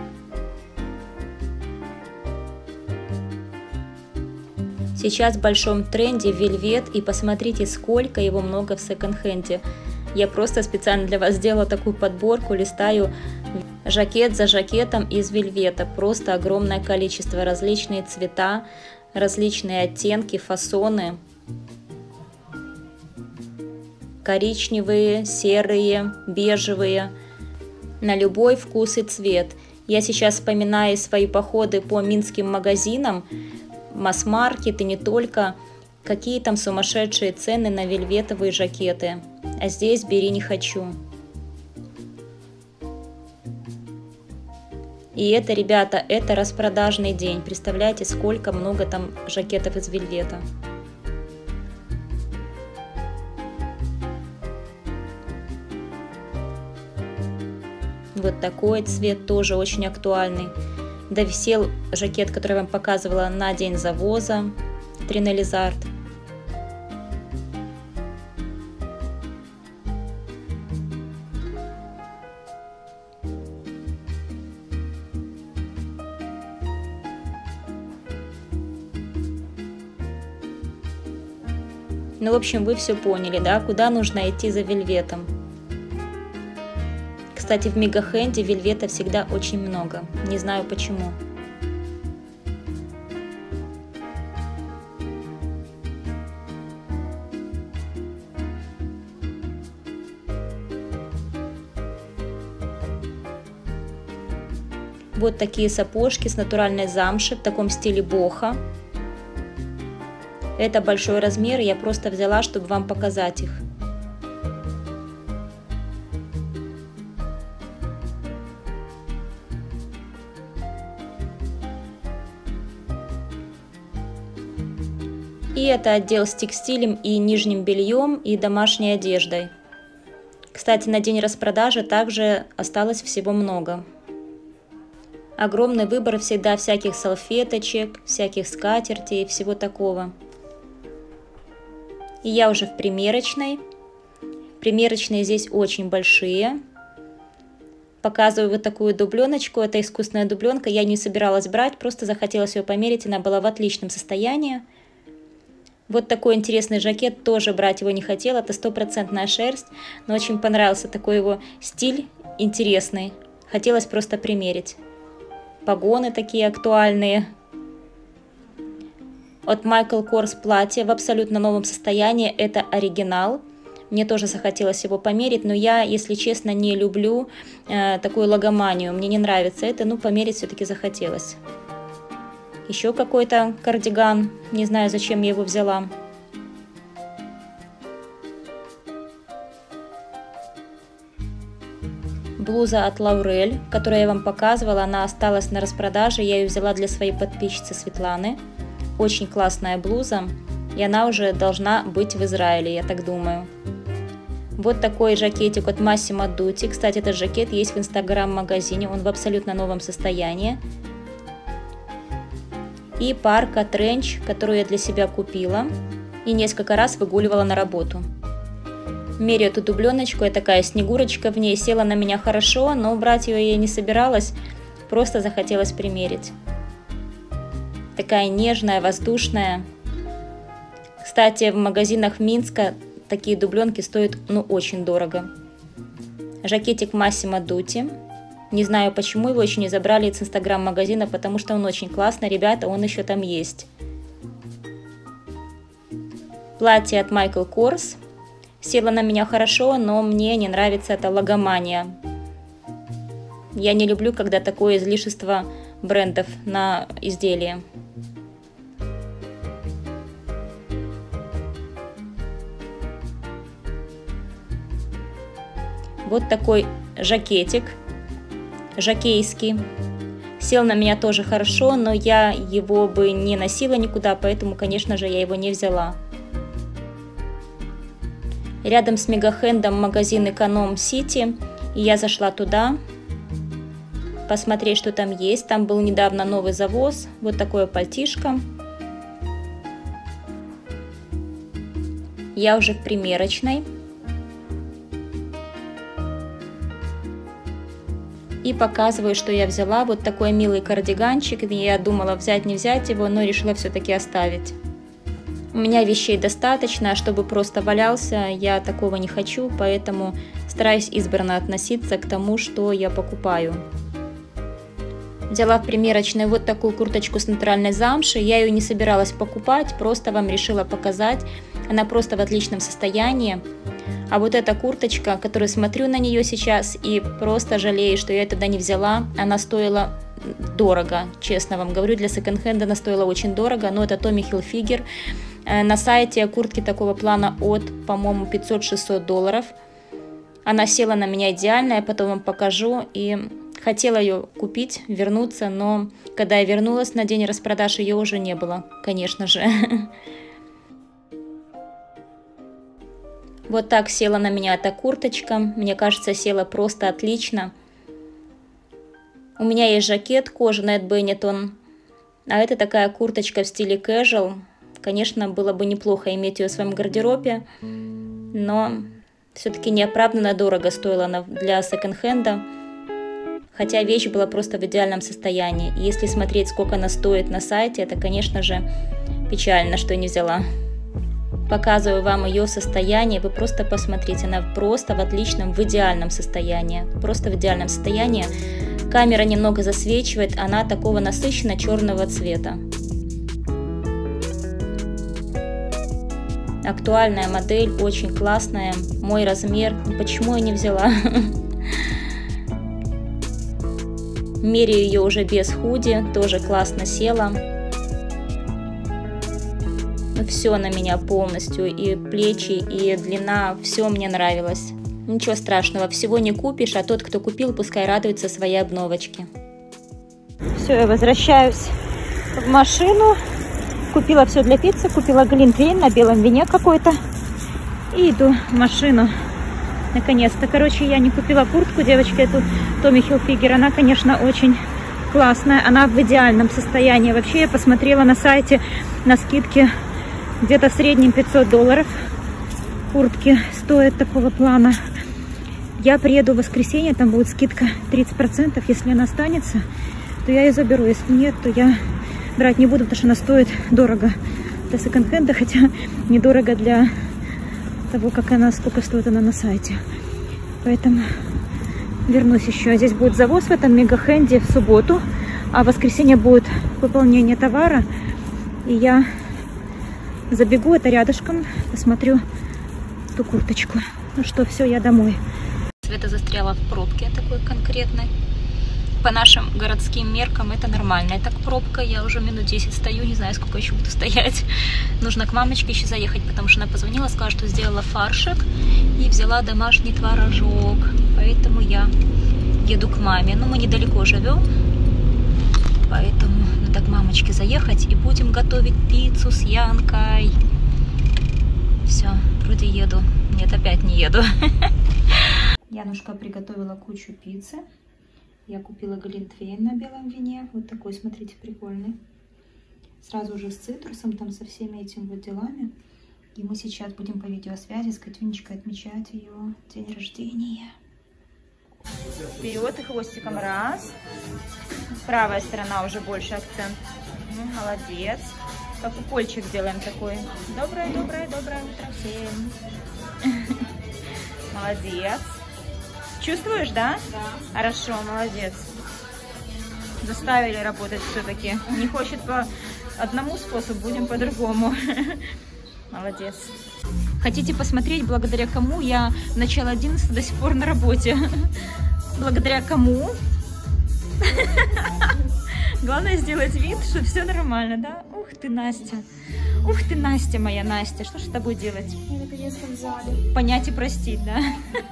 Сейчас в большом тренде вельвет, и посмотрите, сколько его много в секонд-хенде. Я просто специально для вас сделала такую подборку, листаю жакет за жакетом из вельвета. Просто огромное количество, различные цвета, различные оттенки, фасоны. Коричневые, серые, бежевые, на любой вкус и цвет. Я сейчас вспоминаю свои походы по минским магазинам, масс-маркет и не только, какие там сумасшедшие цены на вельветовые жакеты. А здесь бери не хочу. И это, ребята, это распродажный день. Представляете, сколько много там жакетов из вельвета. Вот такой цвет тоже очень актуальный. Довисел жакет, который я вам показывала, на день завоза, Тринелизард. Ну, в общем, вы все поняли, да, куда нужно идти за вельветом. Кстати, в Мегахенде вельвета всегда очень много. Не знаю почему. Вот такие сапожки с натуральной замши в таком стиле бохо. Это большой размер, я просто взяла, чтобы вам показать их. И это отдел с текстилем и нижним бельем и домашней одеждой. Кстати, на день распродажи также осталось всего много. Огромный выбор всегда всяких салфеточек, всяких скатертей и всего такого. И я уже в примерочной. Примерочные здесь очень большие. Показываю вот такую дубленочку. Это искусственная дубленка. Я не собиралась брать, просто захотелось ее померить. Она была в отличном состоянии. Вот такой интересный жакет, тоже брать его не хотела, это 100% шерсть, но очень понравился такой его стиль интересный, хотелось просто примерить. Погоны такие актуальные. От Michael Kors платье в абсолютно новом состоянии, это оригинал. Мне тоже захотелось его померить, но я, если честно, не люблю такую логоманию, мне не нравится это, но померить все-таки захотелось. Еще какой-то кардиган, не знаю, зачем я его взяла. Блуза от Laurel, которую я вам показывала, она осталась на распродаже, я ее взяла для своей подписчицы Светланы. Очень классная блуза, и она уже должна быть в Израиле, я так думаю. Вот такой жакетик от Massimo Dutti, кстати, этот жакет есть в Инстаграм-магазине, он в абсолютно новом состоянии. И парка тренч, которую я для себя купила и несколько раз выгуливала на работу. Меряю эту дубленочку, я такая снегурочка в ней, села на меня хорошо, но брать ее я не собиралась, просто захотелось примерить. Такая нежная, воздушная. Кстати, в магазинах Минска такие дубленки стоят, ну, очень дорого. Жакетик Massimo Dutti. Не знаю, почему его еще не забрали из инстаграм-магазина, потому что он очень классный, ребята, он еще там есть. Платье от Michael Kors. Село на меня хорошо, но мне не нравится эта логомания. Я не люблю, когда такое излишество брендов на изделие. Вот такой жакетик, жакейский. Сел на меня тоже хорошо, но я его бы не носила никуда, поэтому, конечно же, я его не взяла. Рядом с Мегахендом магазин Эконом Сити, и я зашла туда посмотреть, что там есть. Там был недавно новый завоз, вот такое пальтишко. Я уже в примерочной. И показываю, что я взяла. Вот такой милый кардиганчик. Я думала взять, не взять его, но решила все-таки оставить. У меня вещей достаточно, чтобы просто валялся. Я такого не хочу, поэтому стараюсь избранно относиться к тому, что я покупаю. Взяла в примерочной вот такую курточку с натуральной замши. Я ее не собиралась покупать, просто вам решила показать. Она просто в отличном состоянии. А вот эта курточка, которую смотрю на нее сейчас и просто жалею, что я тогда не взяла, она стоила дорого, честно вам говорю, для секонд-хенда она стоила очень дорого, но это Tommy Hilfiger. На сайте куртки такого плана от, по-моему, 500-600 долларов. Она села на меня идеально, я потом вам покажу. И хотела ее купить, вернуться, но когда я вернулась на день распродаж, ее уже не было, конечно же. Вот так села на меня эта курточка. Мне кажется, села просто отлично. У меня есть жакет кожаный от Benetton. А это такая курточка в стиле casual. Конечно, было бы неплохо иметь ее в своем гардеробе. Но все-таки неоправданно дорого стоила она для секонд-хенда. Хотя вещь была просто в идеальном состоянии. И если смотреть, сколько она стоит на сайте, это, конечно же, печально, что не взяла. Показываю вам ее состояние, вы просто посмотрите, она просто в отличном, в идеальном состоянии, просто в идеальном состоянии. Камера немного засвечивает, она такого насыщенно черного цвета. Актуальная модель, очень классная, мой размер, почему я не взяла? Меряю ее уже без худи, тоже классно села. Все на меня полностью, и плечи, и длина, все мне нравилось. Ничего страшного, всего не купишь, а тот, кто купил, пускай радуется своей обновочке. Все, я возвращаюсь в машину. Купила все для пиццы, купила глинтвейн на белом вине какой-то. И иду в машину. Наконец-то. Короче, я не купила куртку, девочка, эту Tommy Hilfiger. Она, конечно, очень классная. Она в идеальном состоянии. Вообще, я посмотрела на сайте на скидки. Где-то в среднем 500 долларов куртки стоят такого плана. Я приеду в воскресенье, там будет скидка 30%. Если она останется, то я ее заберу. Если нет, то я брать не буду, потому что она стоит дорого для секонд-хенда, хотя недорого для того, как она, сколько стоит она на сайте. Поэтому вернусь еще. Здесь будет завоз в этом Мегахенде в субботу, а в воскресенье будет выполнение товара. И я забегу, это рядышком, посмотрю ту курточку. Ну что, все, я домой. Света застряла в пробке такой конкретной. По нашим городским меркам это нормальная так пробка. Я уже минут 10 стою, не знаю, сколько еще буду стоять. Нужно к мамочке еще заехать, потому что она позвонила, сказала, что сделала фаршик и взяла домашний творожок. Поэтому я еду к маме. Ну, мы недалеко живем, поэтому надо к мамочке заехать и будем готовить пиццу с Янкой. Все, вроде еду. Нет, опять не еду. Янушка приготовила кучу пиццы. Я купила глинтвейн на белом вине. Вот такой, смотрите, прикольный. Сразу же с цитрусом, там со всеми этими вот делами. И мы сейчас будем по видеосвязи с Катюнечкой отмечать ее день рождения. Вперед и хвостиком раз. Правая сторона уже больше акцент. Молодец. Как укольчик делаем такой. Доброе утро всем. Молодец. Чувствуешь, да? Да. Хорошо, молодец. Заставили работать все-таки. Не хочет по одному способу, будем по-другому. Молодец. Хотите посмотреть, благодаря кому я в начало 11 до сих пор на работе? Благодаря кому? Главное сделать вид, что все нормально, да? Ух ты, Настя. Ух ты, Настя, моя Настя. Что же с тобой делать? Я наконец-то в зале. Понять и простить, да?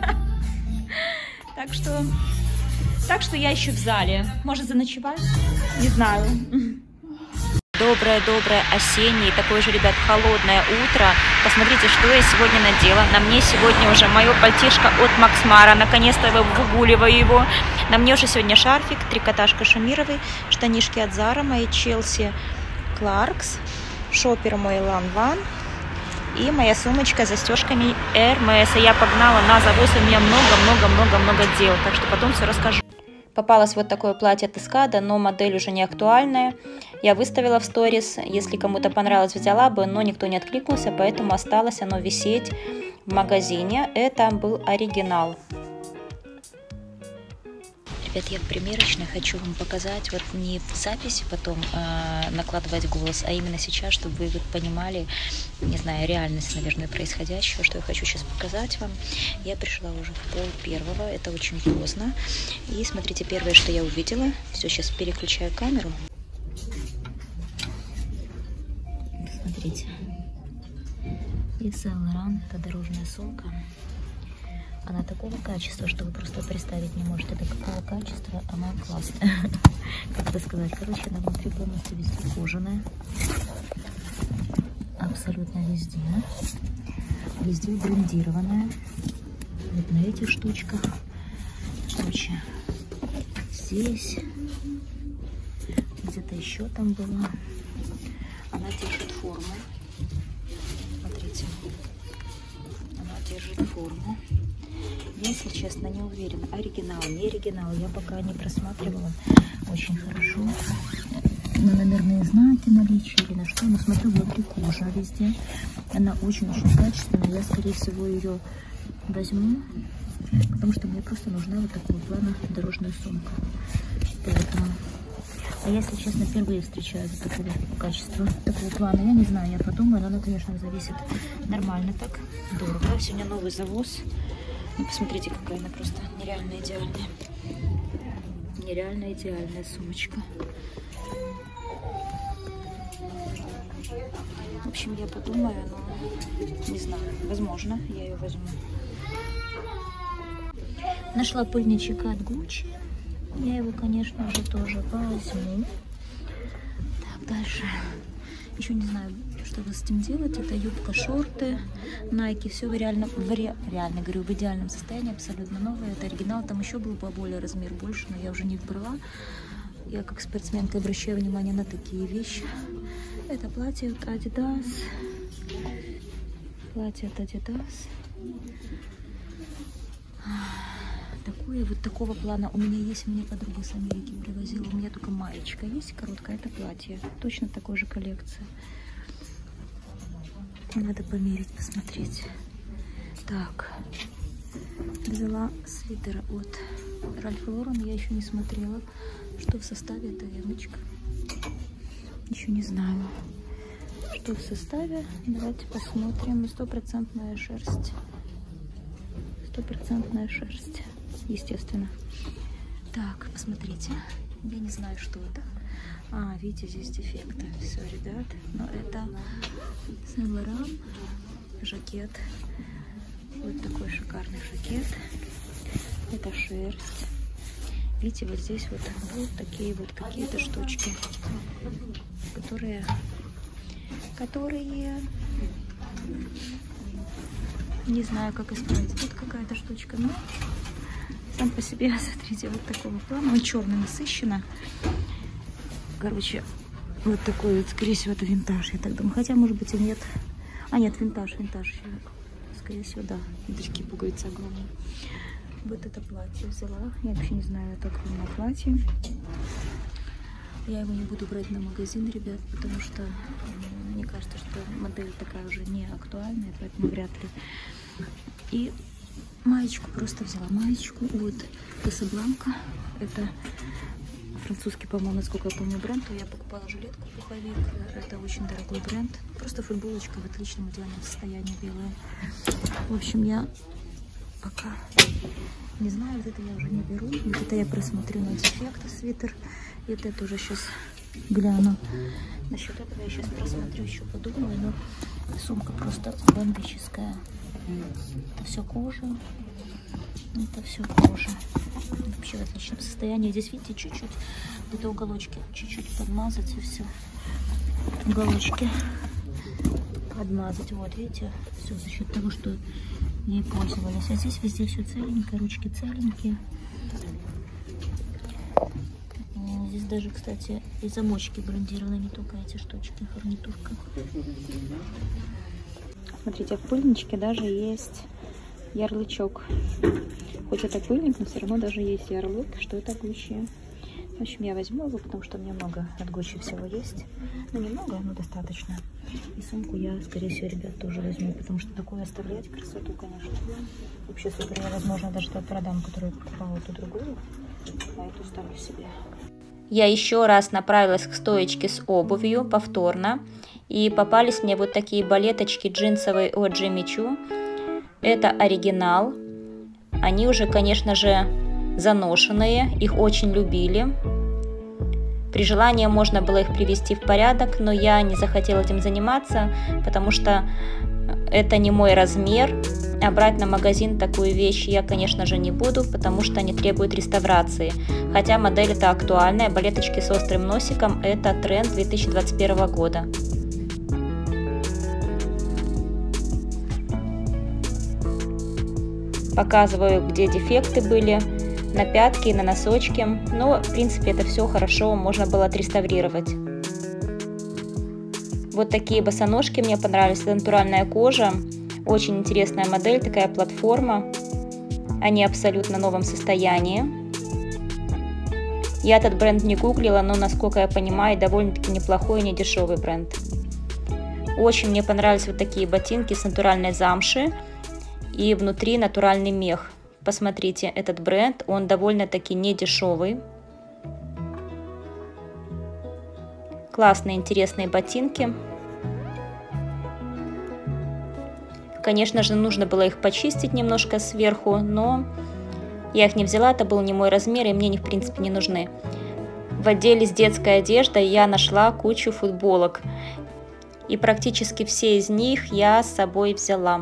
Так что я еще в зале. Может, заночевать? Не знаю. Доброе осеннее, такое же, ребят, холодное утро. Посмотрите, что я сегодня надела. На мне сегодня уже мое пальтишко от Макс Мара. Наконец-то я выгуливаю его. На мне уже сегодня шарфик, трикотаж кашемировый, штанишки от Zara, мои Челси Кларкс, шопер мой Lanvin и моя сумочка с застежками Hermes. Я погнала на завоз, у меня много дел, так что потом все расскажу. Попалось вот такое платье от Эскада, но модель уже не актуальная. Я выставила в сторис, если кому-то понравилось, взяла бы, но никто не откликнулся, поэтому осталось оно висеть в магазине. Это был оригинал. Ребят, я в примерочной хочу вам показать, вот не в записи потом накладывать голос, а именно сейчас, чтобы вы вот понимали, не знаю, реальность, наверное, происходящего, что я хочу сейчас показать вам. Я пришла уже в 12:30, это очень поздно. И смотрите, первое, что я увидела, все, сейчас переключаю камеру. Смотрите, Yves Saint Laurent, это дорожная сумка. Она такого качества, что вы просто представить не можете, до какого качества она классная. Как это сказать? Короче, она внутри полностью везде кожаная. Абсолютно везде. Везде брендированная. Вот на этих штучках. Короче, здесь. Где-то еще там была. Она держит форму. Смотрите. Она держит форму. Я, если честно, не уверена, оригинал, не оригинал. Я пока не просматривала очень хорошо на номерные знаки наличия или на что. Но смотрю, внутри кожа везде. Она очень-очень качественная. Я, скорее всего, ее возьму, потому что мне просто нужна вот такого плана дорожная сумка. Поэтому... А я, если честно, впервые встречаю вот такого качества, такого плана. Я не знаю, я подумаю, но она, конечно, зависит нормально так. Дорого. Сегодня новый завоз. Ну, посмотрите, какая она просто нереально идеальная. Нереально идеальная сумочка. В общем, я подумаю, но не знаю. Возможно, я ее возьму. Нашла пыльничек от Gucci. Я его, конечно же, тоже возьму. Так, дальше. Еще не знаю, что с этим делать. Это юбка, шорты, Nike. Все реально говорю, в идеальном состоянии, абсолютно новое. Это оригинал. Там еще был поболее размер больше, но я уже не брала. Я как спортсменка обращаю внимание на такие вещи. Это платье от Adidas. Платье от Adidas. Такое, вот такого плана у меня есть, мне подруга с Америки привозила. У меня только маечка есть короткая, это платье. Точно такой же коллекции. Надо померить, посмотреть. Так, взяла свитер от Ralph Lauren, я еще не смотрела, что в составе. Это ямочка. Еще не знаю, что в составе. Давайте посмотрим. 100% шерсть. 100% шерсть. Естественно. Так, посмотрите. Я не знаю, что это. А, видите, здесь дефекты. Все, ребят. Но это Saint Laurent жакет. Вот такой шикарный жакет. Это шерсть. Видите, вот здесь вот такие вот какие-то штучки, которые не знаю, как исправить. Тут какая-то штучка, но сам по себе, смотрите, вот такого плана. Он черный, насыщенно. Короче, вот такой вот, скорее всего, это винтаж, я так думаю. Хотя, может быть, и нет. А нет, винтаж. Скорее всего, да. Смотрите, пуговицы огромные. Вот это платье взяла. Я вообще не знаю, это огромное платье. Я его не буду брать на магазин, ребят, потому что мне кажется, что модель такая уже не актуальная, поэтому вряд ли. И маечку просто взяла. Маечку от Касабланка. Это французский, по-моему, насколько я помню, бренд. Я покупала жилетку, пуховик. Это очень дорогой бренд. Просто футболочка в отличном идеальном состоянии, белая. В общем, я пока не знаю, вот это я уже не беру. Вот это я просмотрю на дефекты, свитер. И вот это уже сейчас гляну. Насчет этого я сейчас просмотрю, еще подумаю. Но сумка просто бомбическая. Это все кожа. Это все кожа. Вообще в отличном состоянии. Здесь, видите, чуть-чуть где-то уголочки. Чуть-чуть подмазать и все. Уголочки подмазать. Вот, видите, все за счет того, что ей пользовались. А здесь везде все целенькое, ручки целенькие. Здесь даже, кстати, и замочки брендированы, не только эти штучки, фурнитурка. Смотрите, в пыльничке даже есть ярлычок. Хоть это пыльник, но все равно даже есть ярлык, что это Gucci. В общем, я возьму его, потому что у меня много от Gucci всего есть. Ну, немного, но достаточно. И сумку я, скорее всего, ребят, тоже возьму, потому что такое оставлять красоту, конечно. Вообще супер. Я, возможно, даже тот продам, которую я покупала, ту другую, а эту ставлю себе. Я еще раз направилась к стоечке с обувью повторно. И попались мне вот такие балеточки джинсовые от Jimmy Choo. Это оригинал. Они уже, конечно же, заношенные. Их очень любили. При желании можно было их привести в порядок, но я не захотела этим заниматься, потому что это не мой размер. А брать на магазин такую вещь я, конечно же, не буду, потому что они требуют реставрации. Хотя модель это актуальная. Балеточки с острым носиком – это тренд 2021 года. Показываю, где дефекты были, на пятки и на носочки. Но, в принципе, это все хорошо, можно было отреставрировать. Вот такие босоножки мне понравились, это натуральная кожа. Очень интересная модель, такая платформа. Они абсолютно в новом состоянии. Я этот бренд не гуглила, но, насколько я понимаю, довольно-таки неплохой и недешевый бренд. Очень мне понравились вот такие ботинки с натуральной замши. И внутри натуральный мех. Посмотрите, этот бренд, он довольно-таки недешевый. Классные, интересные ботинки. Конечно же, нужно было их почистить немножко сверху, но я их не взяла, это был не мой размер, и мне они, в принципе, не нужны. В отделе с детской одеждой я нашла кучу футболок. И практически все из них я с собой взяла.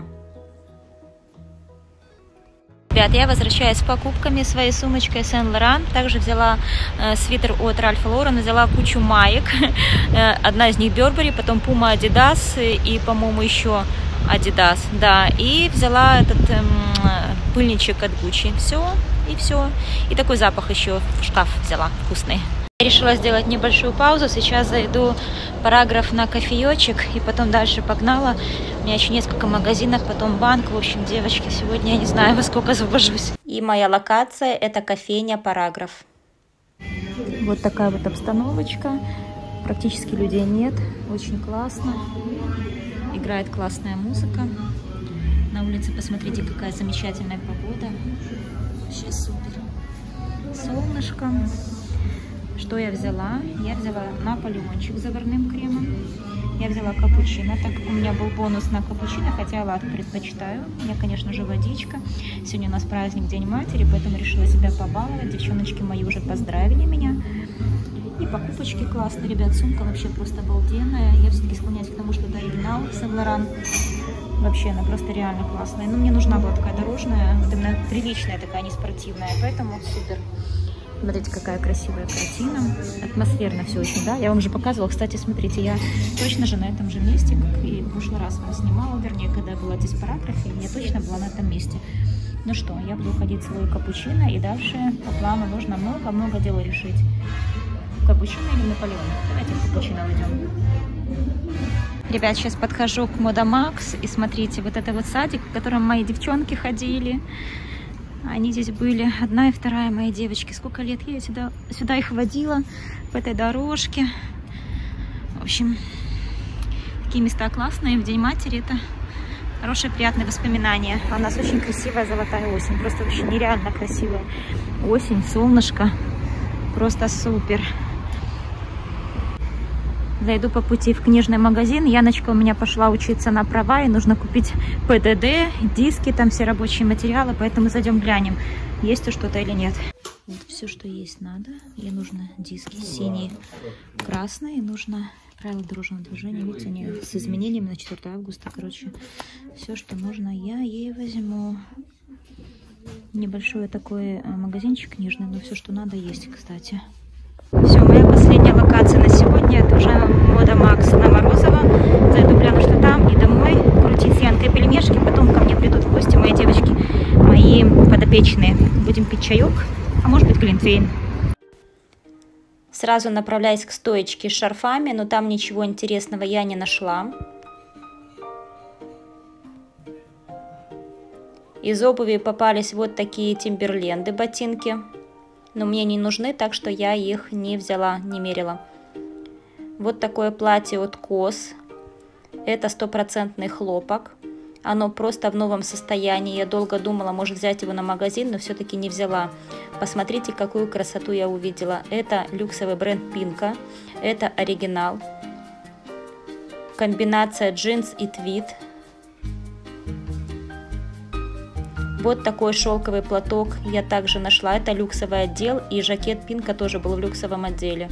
Ребят, я возвращаюсь с покупками, своей сумочкой Saint Laurent. Также взяла свитер от Ralph Lauren, взяла кучу маек. Одна из них Burberry, потом Puma, Adidas и, по-моему, еще Adidas. Да, и взяла этот пыльничек от Gucci. Все. И такой запах еще в шкаф взяла, вкусный. Я решила сделать небольшую паузу. Сейчас зайду параграф на кофеечек и потом дальше погнала. У меня еще несколько магазинов, потом банк. В общем, девочки, сегодня я не знаю, во сколько освобожусь. И моя локация — это кофейня Параграф. Вот такая вот обстановочка. Практически людей нет. Очень классно. Играет классная музыка. На улице посмотрите, какая замечательная погода. Вообще супер. Солнышко. Что я взяла? Я взяла наполеончик с заварным кремом. Я взяла капучино, так как у меня был бонус на капучино, хотя я латте предпочитаю. У меня, конечно же, водичка. Сегодня у нас праздник День матери, поэтому решила себя побаловать. Девчоночки мои уже поздравили меня. И покупочки классные, ребят. Сумка вообще просто обалденная. Я все-таки склоняюсь к тому, что это оригинал Saint Laurent. Вообще, она просто реально классная. Но мне нужна была такая дорожная, вот именно приличная такая, не спортивная. Поэтому супер. Смотрите, какая красивая картина. Атмосферно все очень, да? Я вам же показывала. Кстати, смотрите, я точно же на этом же месте, как и в прошлый раз вам снимала, вернее, когда я была здесь в Параграфе, я точно была на этом месте. Ну что, я буду ходить свой капучино, и дальше по плану нужно много-много дел решить. Капучино или Наполеон? Давайте в капучино уйдем. Ребят, сейчас подхожу к Мода Макс, и смотрите, вот это вот садик, в котором мои девчонки ходили. Они здесь были, одна и вторая мои девочки. Сколько лет я сюда их водила, по этой дорожке. В общем, такие места классные. В День матери это хорошие, приятные воспоминания. А у нас очень красивая золотая осень, просто вообще нереально красивая осень, солнышко, просто супер. Зайду по пути в книжный магазин. Яночка у меня пошла учиться на права, и нужно купить ПДД, диски, там все рабочие материалы, поэтому зайдем глянем, есть что-то или нет. Вот все, что есть, надо. Ей нужно диски синие, красные, нужно правила дорожного движения, видите, они с изменениями на 4 августа, короче, все, что нужно, я ей возьму. Небольшой такой магазинчик книжный, но все, что надо, есть, кстати. Все, моя последняя локация на сегодня, это уже Мода Макс на Морозово. Зайду гляну, что там, и домой крутить с Янкой пельмешки. Потом ко мне придут в гости мои девочки, мои подопечные. Будем пить чаек, а может быть глинтвейн. Сразу направляюсь к стоечке с шарфами, но там ничего интересного я не нашла. Из обуви попались вот такие Тимберленды, ботинки. Но мне не нужны, так что я их не взяла, не мерила. Вот такое платье от COS. Это 100% хлопок. Оно просто в новом состоянии. Я долго думала, может взять его на магазин, но все-таки не взяла. Посмотрите, какую красоту я увидела. Это люксовый бренд Пинка. Это оригинал. Комбинация джинс и твид. Вот такой шелковый платок я также нашла. Это люксовый отдел, и жакет Пинка тоже был в люксовом отделе.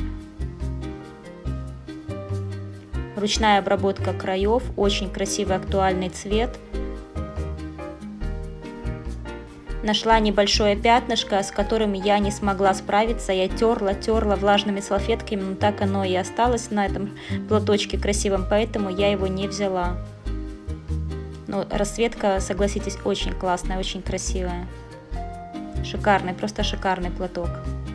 Ручная обработка краев, очень красивый актуальный цвет. Нашла небольшое пятнышко, с которым я не смогла справиться. Я терла влажными салфетками, но так оно и осталось на этом платочке красивом, поэтому я его не взяла. Но расцветка, согласитесь, очень классная, очень красивая. Шикарный, просто шикарный платок.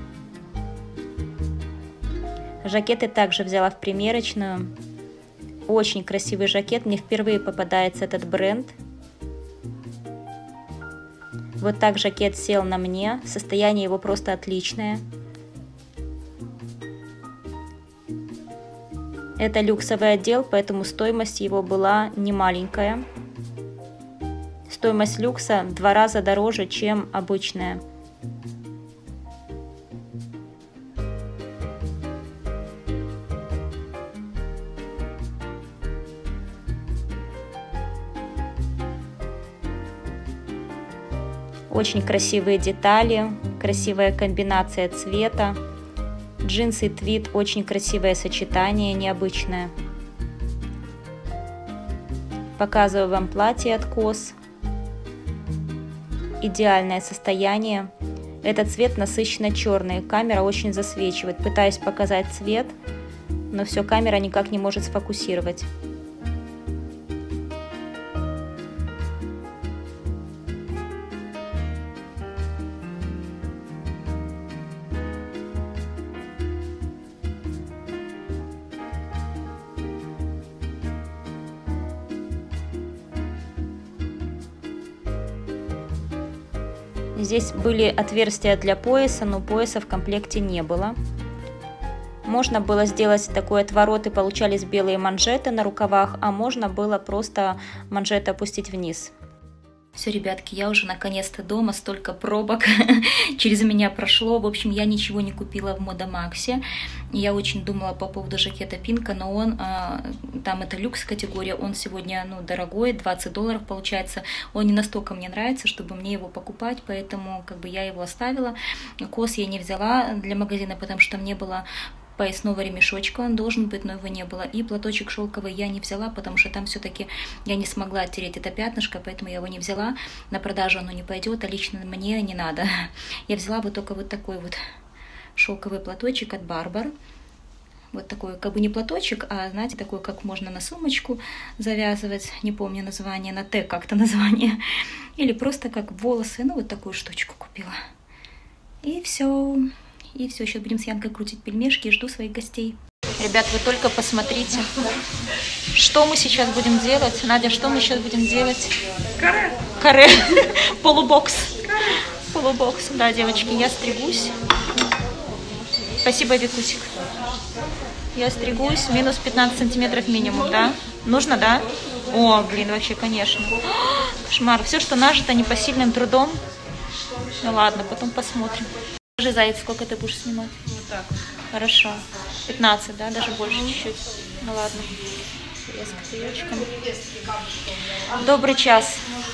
Жакеты также взяла в примерочную. Очень красивый жакет, мне впервые попадается этот бренд. Вот так жакет сел на мне, состояние его просто отличное. Это люксовый отдел, поэтому стоимость его была не маленькая. Стоимость люкса в 2 раза дороже, чем обычная. Очень красивые детали, красивая комбинация цвета. Джинсы и твид, очень красивое сочетание, необычное. Показываю вам платье от COS. Идеальное состояние. Этот цвет насыщенно черный. Камера очень засвечивает. Пытаюсь показать цвет, но все, камера никак не может сфокусировать. Здесь были отверстия для пояса, но пояса в комплекте не было. Можно было сделать такой отворот, и получались белые манжеты на рукавах, а можно было просто манжеты опустить вниз. Все, ребятки, я уже наконец-то дома, столько пробок через меня прошло. В общем, я ничего не купила в Мода Максе. Я очень думала по поводу жакета Пинка, но он, там это люкс категория, он сегодня, дорогой, $20 получается. Он не настолько мне нравится, чтобы мне его покупать, поэтому как бы я его оставила. COS я не взяла для магазина, потому что мне было поясного ремешочка, он должен быть, но его не было. И платочек шелковый я не взяла, потому что там все-таки я не смогла оттереть это пятнышко, поэтому я его не взяла. На продажу оно не пойдет, а лично мне не надо. Я взяла вот только вот такой вот шелковый платочек от Барбар. Вот такой, как бы не платочек, а, знаете, такой, как можно на сумочку завязывать. Не помню название, на Т как-то название. Или просто как волосы. Вот такую штучку купила. И все. И все, сейчас будем с Янкой крутить пельмешки и жду своих гостей. Ребят, вы только посмотрите, что мы сейчас будем делать. Надя, что мы сейчас будем делать? Каре. Каре. Полубокс. Полубокс. Да, девочки, я стригусь. Спасибо, Викусик. Я стригусь, минус 15 сантиметров минимум, да? Нужно, да? О, блин, вообще, конечно. Кошмар. Все, что нажито непосильным трудом. Ну ладно, потом посмотрим. Скажи, Заяц, сколько ты будешь снимать? Вот так. Хорошо. 15, да? Даже больше чуть-чуть. Ну ладно. Резко клеечком. Добрый час.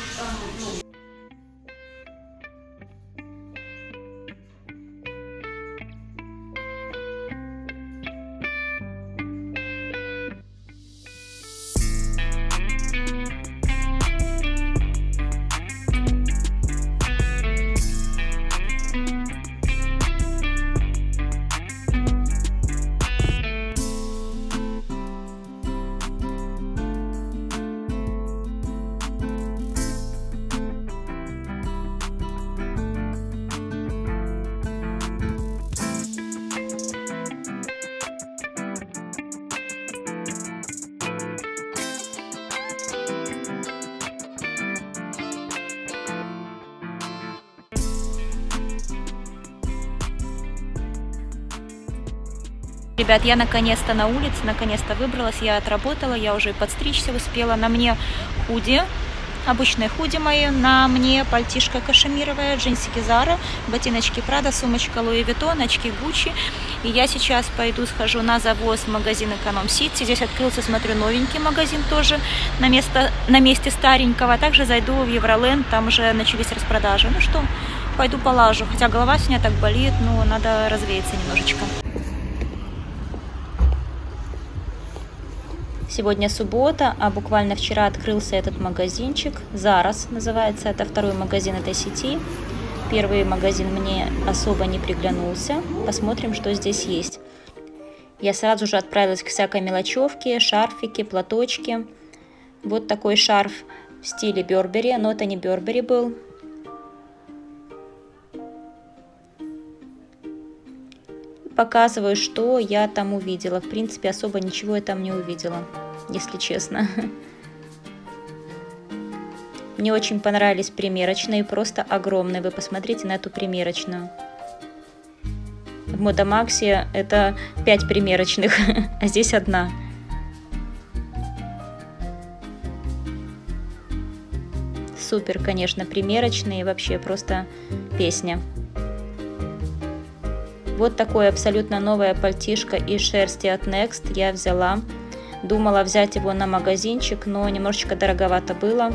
Ребят, я наконец-то на улице, наконец-то выбралась, я отработала, я уже подстричься успела. На мне худи, обычные худи мои, на мне пальтишко кашемировое, джинсики Zara, ботиночки Prada, сумочка Louis Vuitton, очки Gucci. И я сейчас пойду, схожу на завоз в магазин Эконом Сити. Здесь открылся, смотрю, новенький магазин тоже на месте старенького. Также зайду в Евроленд, там уже начались распродажи. Ну что, пойду полажу, хотя голова сегодня так болит, но надо развеяться немножечко. Сегодня суббота, а буквально вчера открылся этот магазинчик. Зарос называется. Это второй магазин этой сети. Первый магазин мне особо не приглянулся. Посмотрим, что здесь есть. Я сразу же отправилась к всякой мелочевке, шарфики, платочки. Вот такой шарф в стиле Бербери, но это не Бербери был. Показываю, что я там увидела. В принципе, особо ничего я там не увидела, если честно. Мне очень понравились примерочные, просто огромные. Вы посмотрите на эту примерочную. В Модамаксе это 5 примерочных, а здесь одна. Супер, конечно, примерочные, вообще просто песня. Вот такое абсолютно новое пальтишко из шерсти от Next я взяла. Думала взять его на магазинчик, но немножечко дороговато было.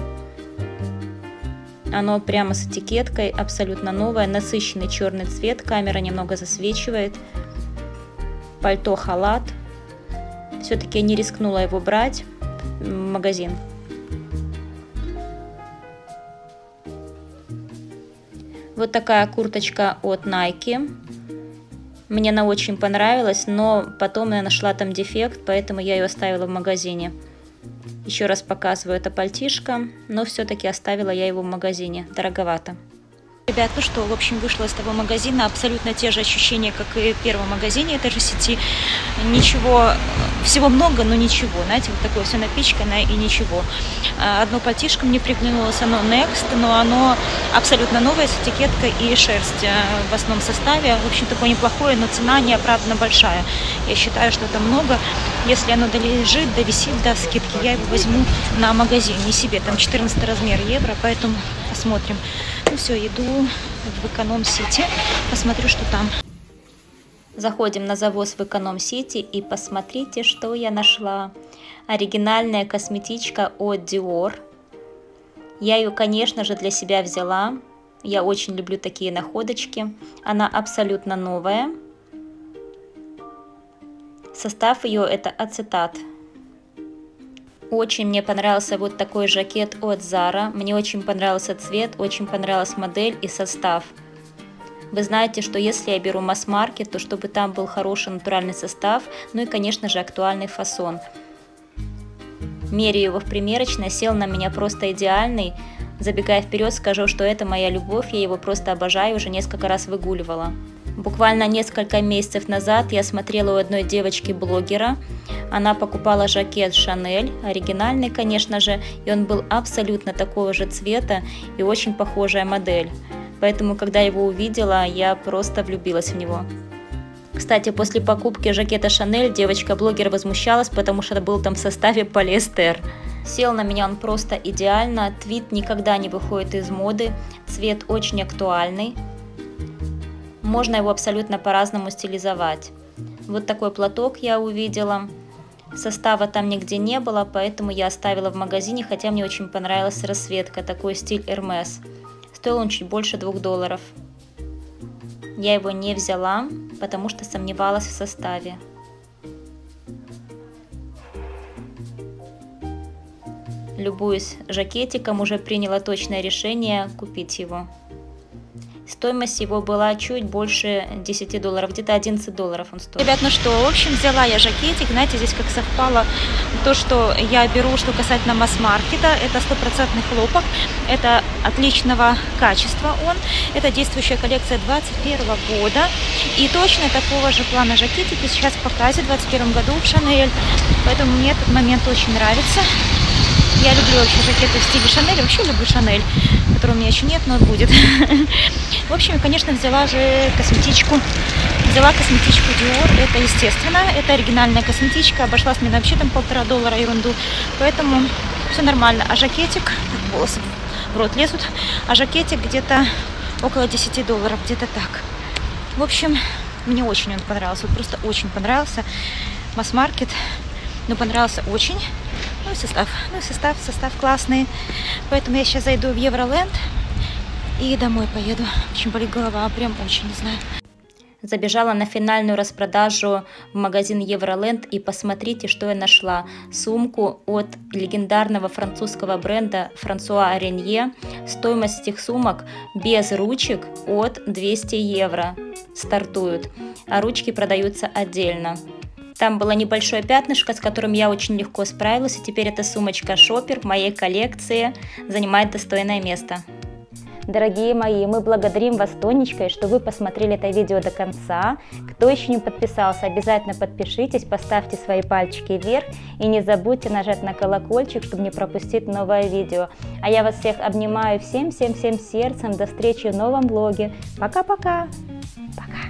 Оно прямо с этикеткой, абсолютно новое, насыщенный черный цвет, камера немного засвечивает. Пальто-халат. Все-таки я не рискнула его брать в магазин. Вот такая курточка от Nike. Мне она очень понравилась, но потом я нашла там дефект, поэтому я ее оставила в магазине. Еще раз показываю, это пальтишко, но все-таки оставила я его в магазине. Дороговато. Ребят, ну что, в общем, вышла из того магазина, абсолютно те же ощущения, как и в первом магазине этой же сети. Ничего, всего много, но ничего, знаете, вот такое все напичканное и ничего. Одно пальтишко мне приглянулось, оно Next, но оно абсолютно новое, с этикеткой и шерсть в основном составе. В общем, такое неплохое, но цена неоправданно большая. Я считаю, что это много. Если оно долежит, довисит до скидки, я его возьму на магазин, не себе. Там 14 размер евро, поэтому посмотрим. Ну все, иду в Эконом Сити, посмотрю, что там. Заходим на завоз в Эконом Сити и посмотрите, что я нашла. Оригинальная косметичка от Dior. Я ее, конечно же, для себя взяла. Я очень люблю такие находочки. Она абсолютно новая. Состав ее это ацетат. Очень мне понравился вот такой жакет от Zara. Мне очень понравился цвет, очень понравилась модель и состав. Вы знаете, что если я беру масс-маркет, то чтобы там был хороший натуральный состав, ну и, конечно же, актуальный фасон. Меряю его в примерочной, сел на меня просто идеальный. Забегая вперед, скажу, что это моя любовь, я его просто обожаю, уже несколько раз выгуливала. Буквально несколько месяцев назад я смотрела у одной девочки-блогера. Она покупала жакет Chanel, оригинальный, конечно же, и он был абсолютно такого же цвета и очень похожая модель. Поэтому, когда его увидела, я просто влюбилась в него. Кстати, после покупки жакета Chanel девочка-блогер возмущалась, потому что был там в составе полиэстер. Сел на меня он просто идеально, твид никогда не выходит из моды, цвет очень актуальный. Можно его абсолютно по-разному стилизовать. Вот такой платок я увидела. Состава там нигде не было, поэтому я оставила в магазине, хотя мне очень понравилась расцветка, такой стиль Hermes. Стоил он чуть больше $2. Я его не взяла, потому что сомневалась в составе. Любуюсь жакетиком, уже приняла точное решение купить его. Стоимость его была чуть больше $10, где-то $11 он стоит. Ребят, ну что, в общем, взяла я жакетик, знаете, здесь как совпало то, что я беру, что касательно масс-маркета, это 100% хлопок, это отличного качества он, это действующая коллекция 2021 года, и точно такого же плана жакетики сейчас в показе в 2021 году в Chanel, поэтому мне этот момент очень нравится. Я люблю вообще жакеты в стиле Chanel, вообще люблю Chanel, которого у меня еще нет, но будет. В общем, конечно, взяла же косметичку. Взяла косметичку Dior, это естественно, это оригинальная косметичка, обошлась мне вообще там $1,5 ерунду, поэтому все нормально. А жакетик, волосы в рот лезут, а жакетик где-то около $10, где-то так. В общем, мне очень он понравился, вот просто очень понравился. Масс-маркет, но понравился очень. Ну и состав классный. Поэтому я сейчас зайду в Евроленд и домой поеду. Очень болит голова, прям очень, не знаю. Забежала на финальную распродажу в магазин Евроленд и посмотрите, что я нашла. Сумку от легендарного французского бренда Франсуа Ренье. Стоимость этих сумок без ручек от 200 евро стартуют, а ручки продаются отдельно. Там было небольшое пятнышко, с которым я очень легко справилась, и теперь эта сумочка шопер в моей коллекции занимает достойное место. Дорогие мои, мы благодарим вас, Тонечкой, что вы посмотрели это видео до конца. Кто еще не подписался, обязательно подпишитесь, поставьте свои пальчики вверх и не забудьте нажать на колокольчик, чтобы не пропустить новое видео. А я вас всех обнимаю всем сердцем. До встречи в новом влоге. Пока-пока. Пока.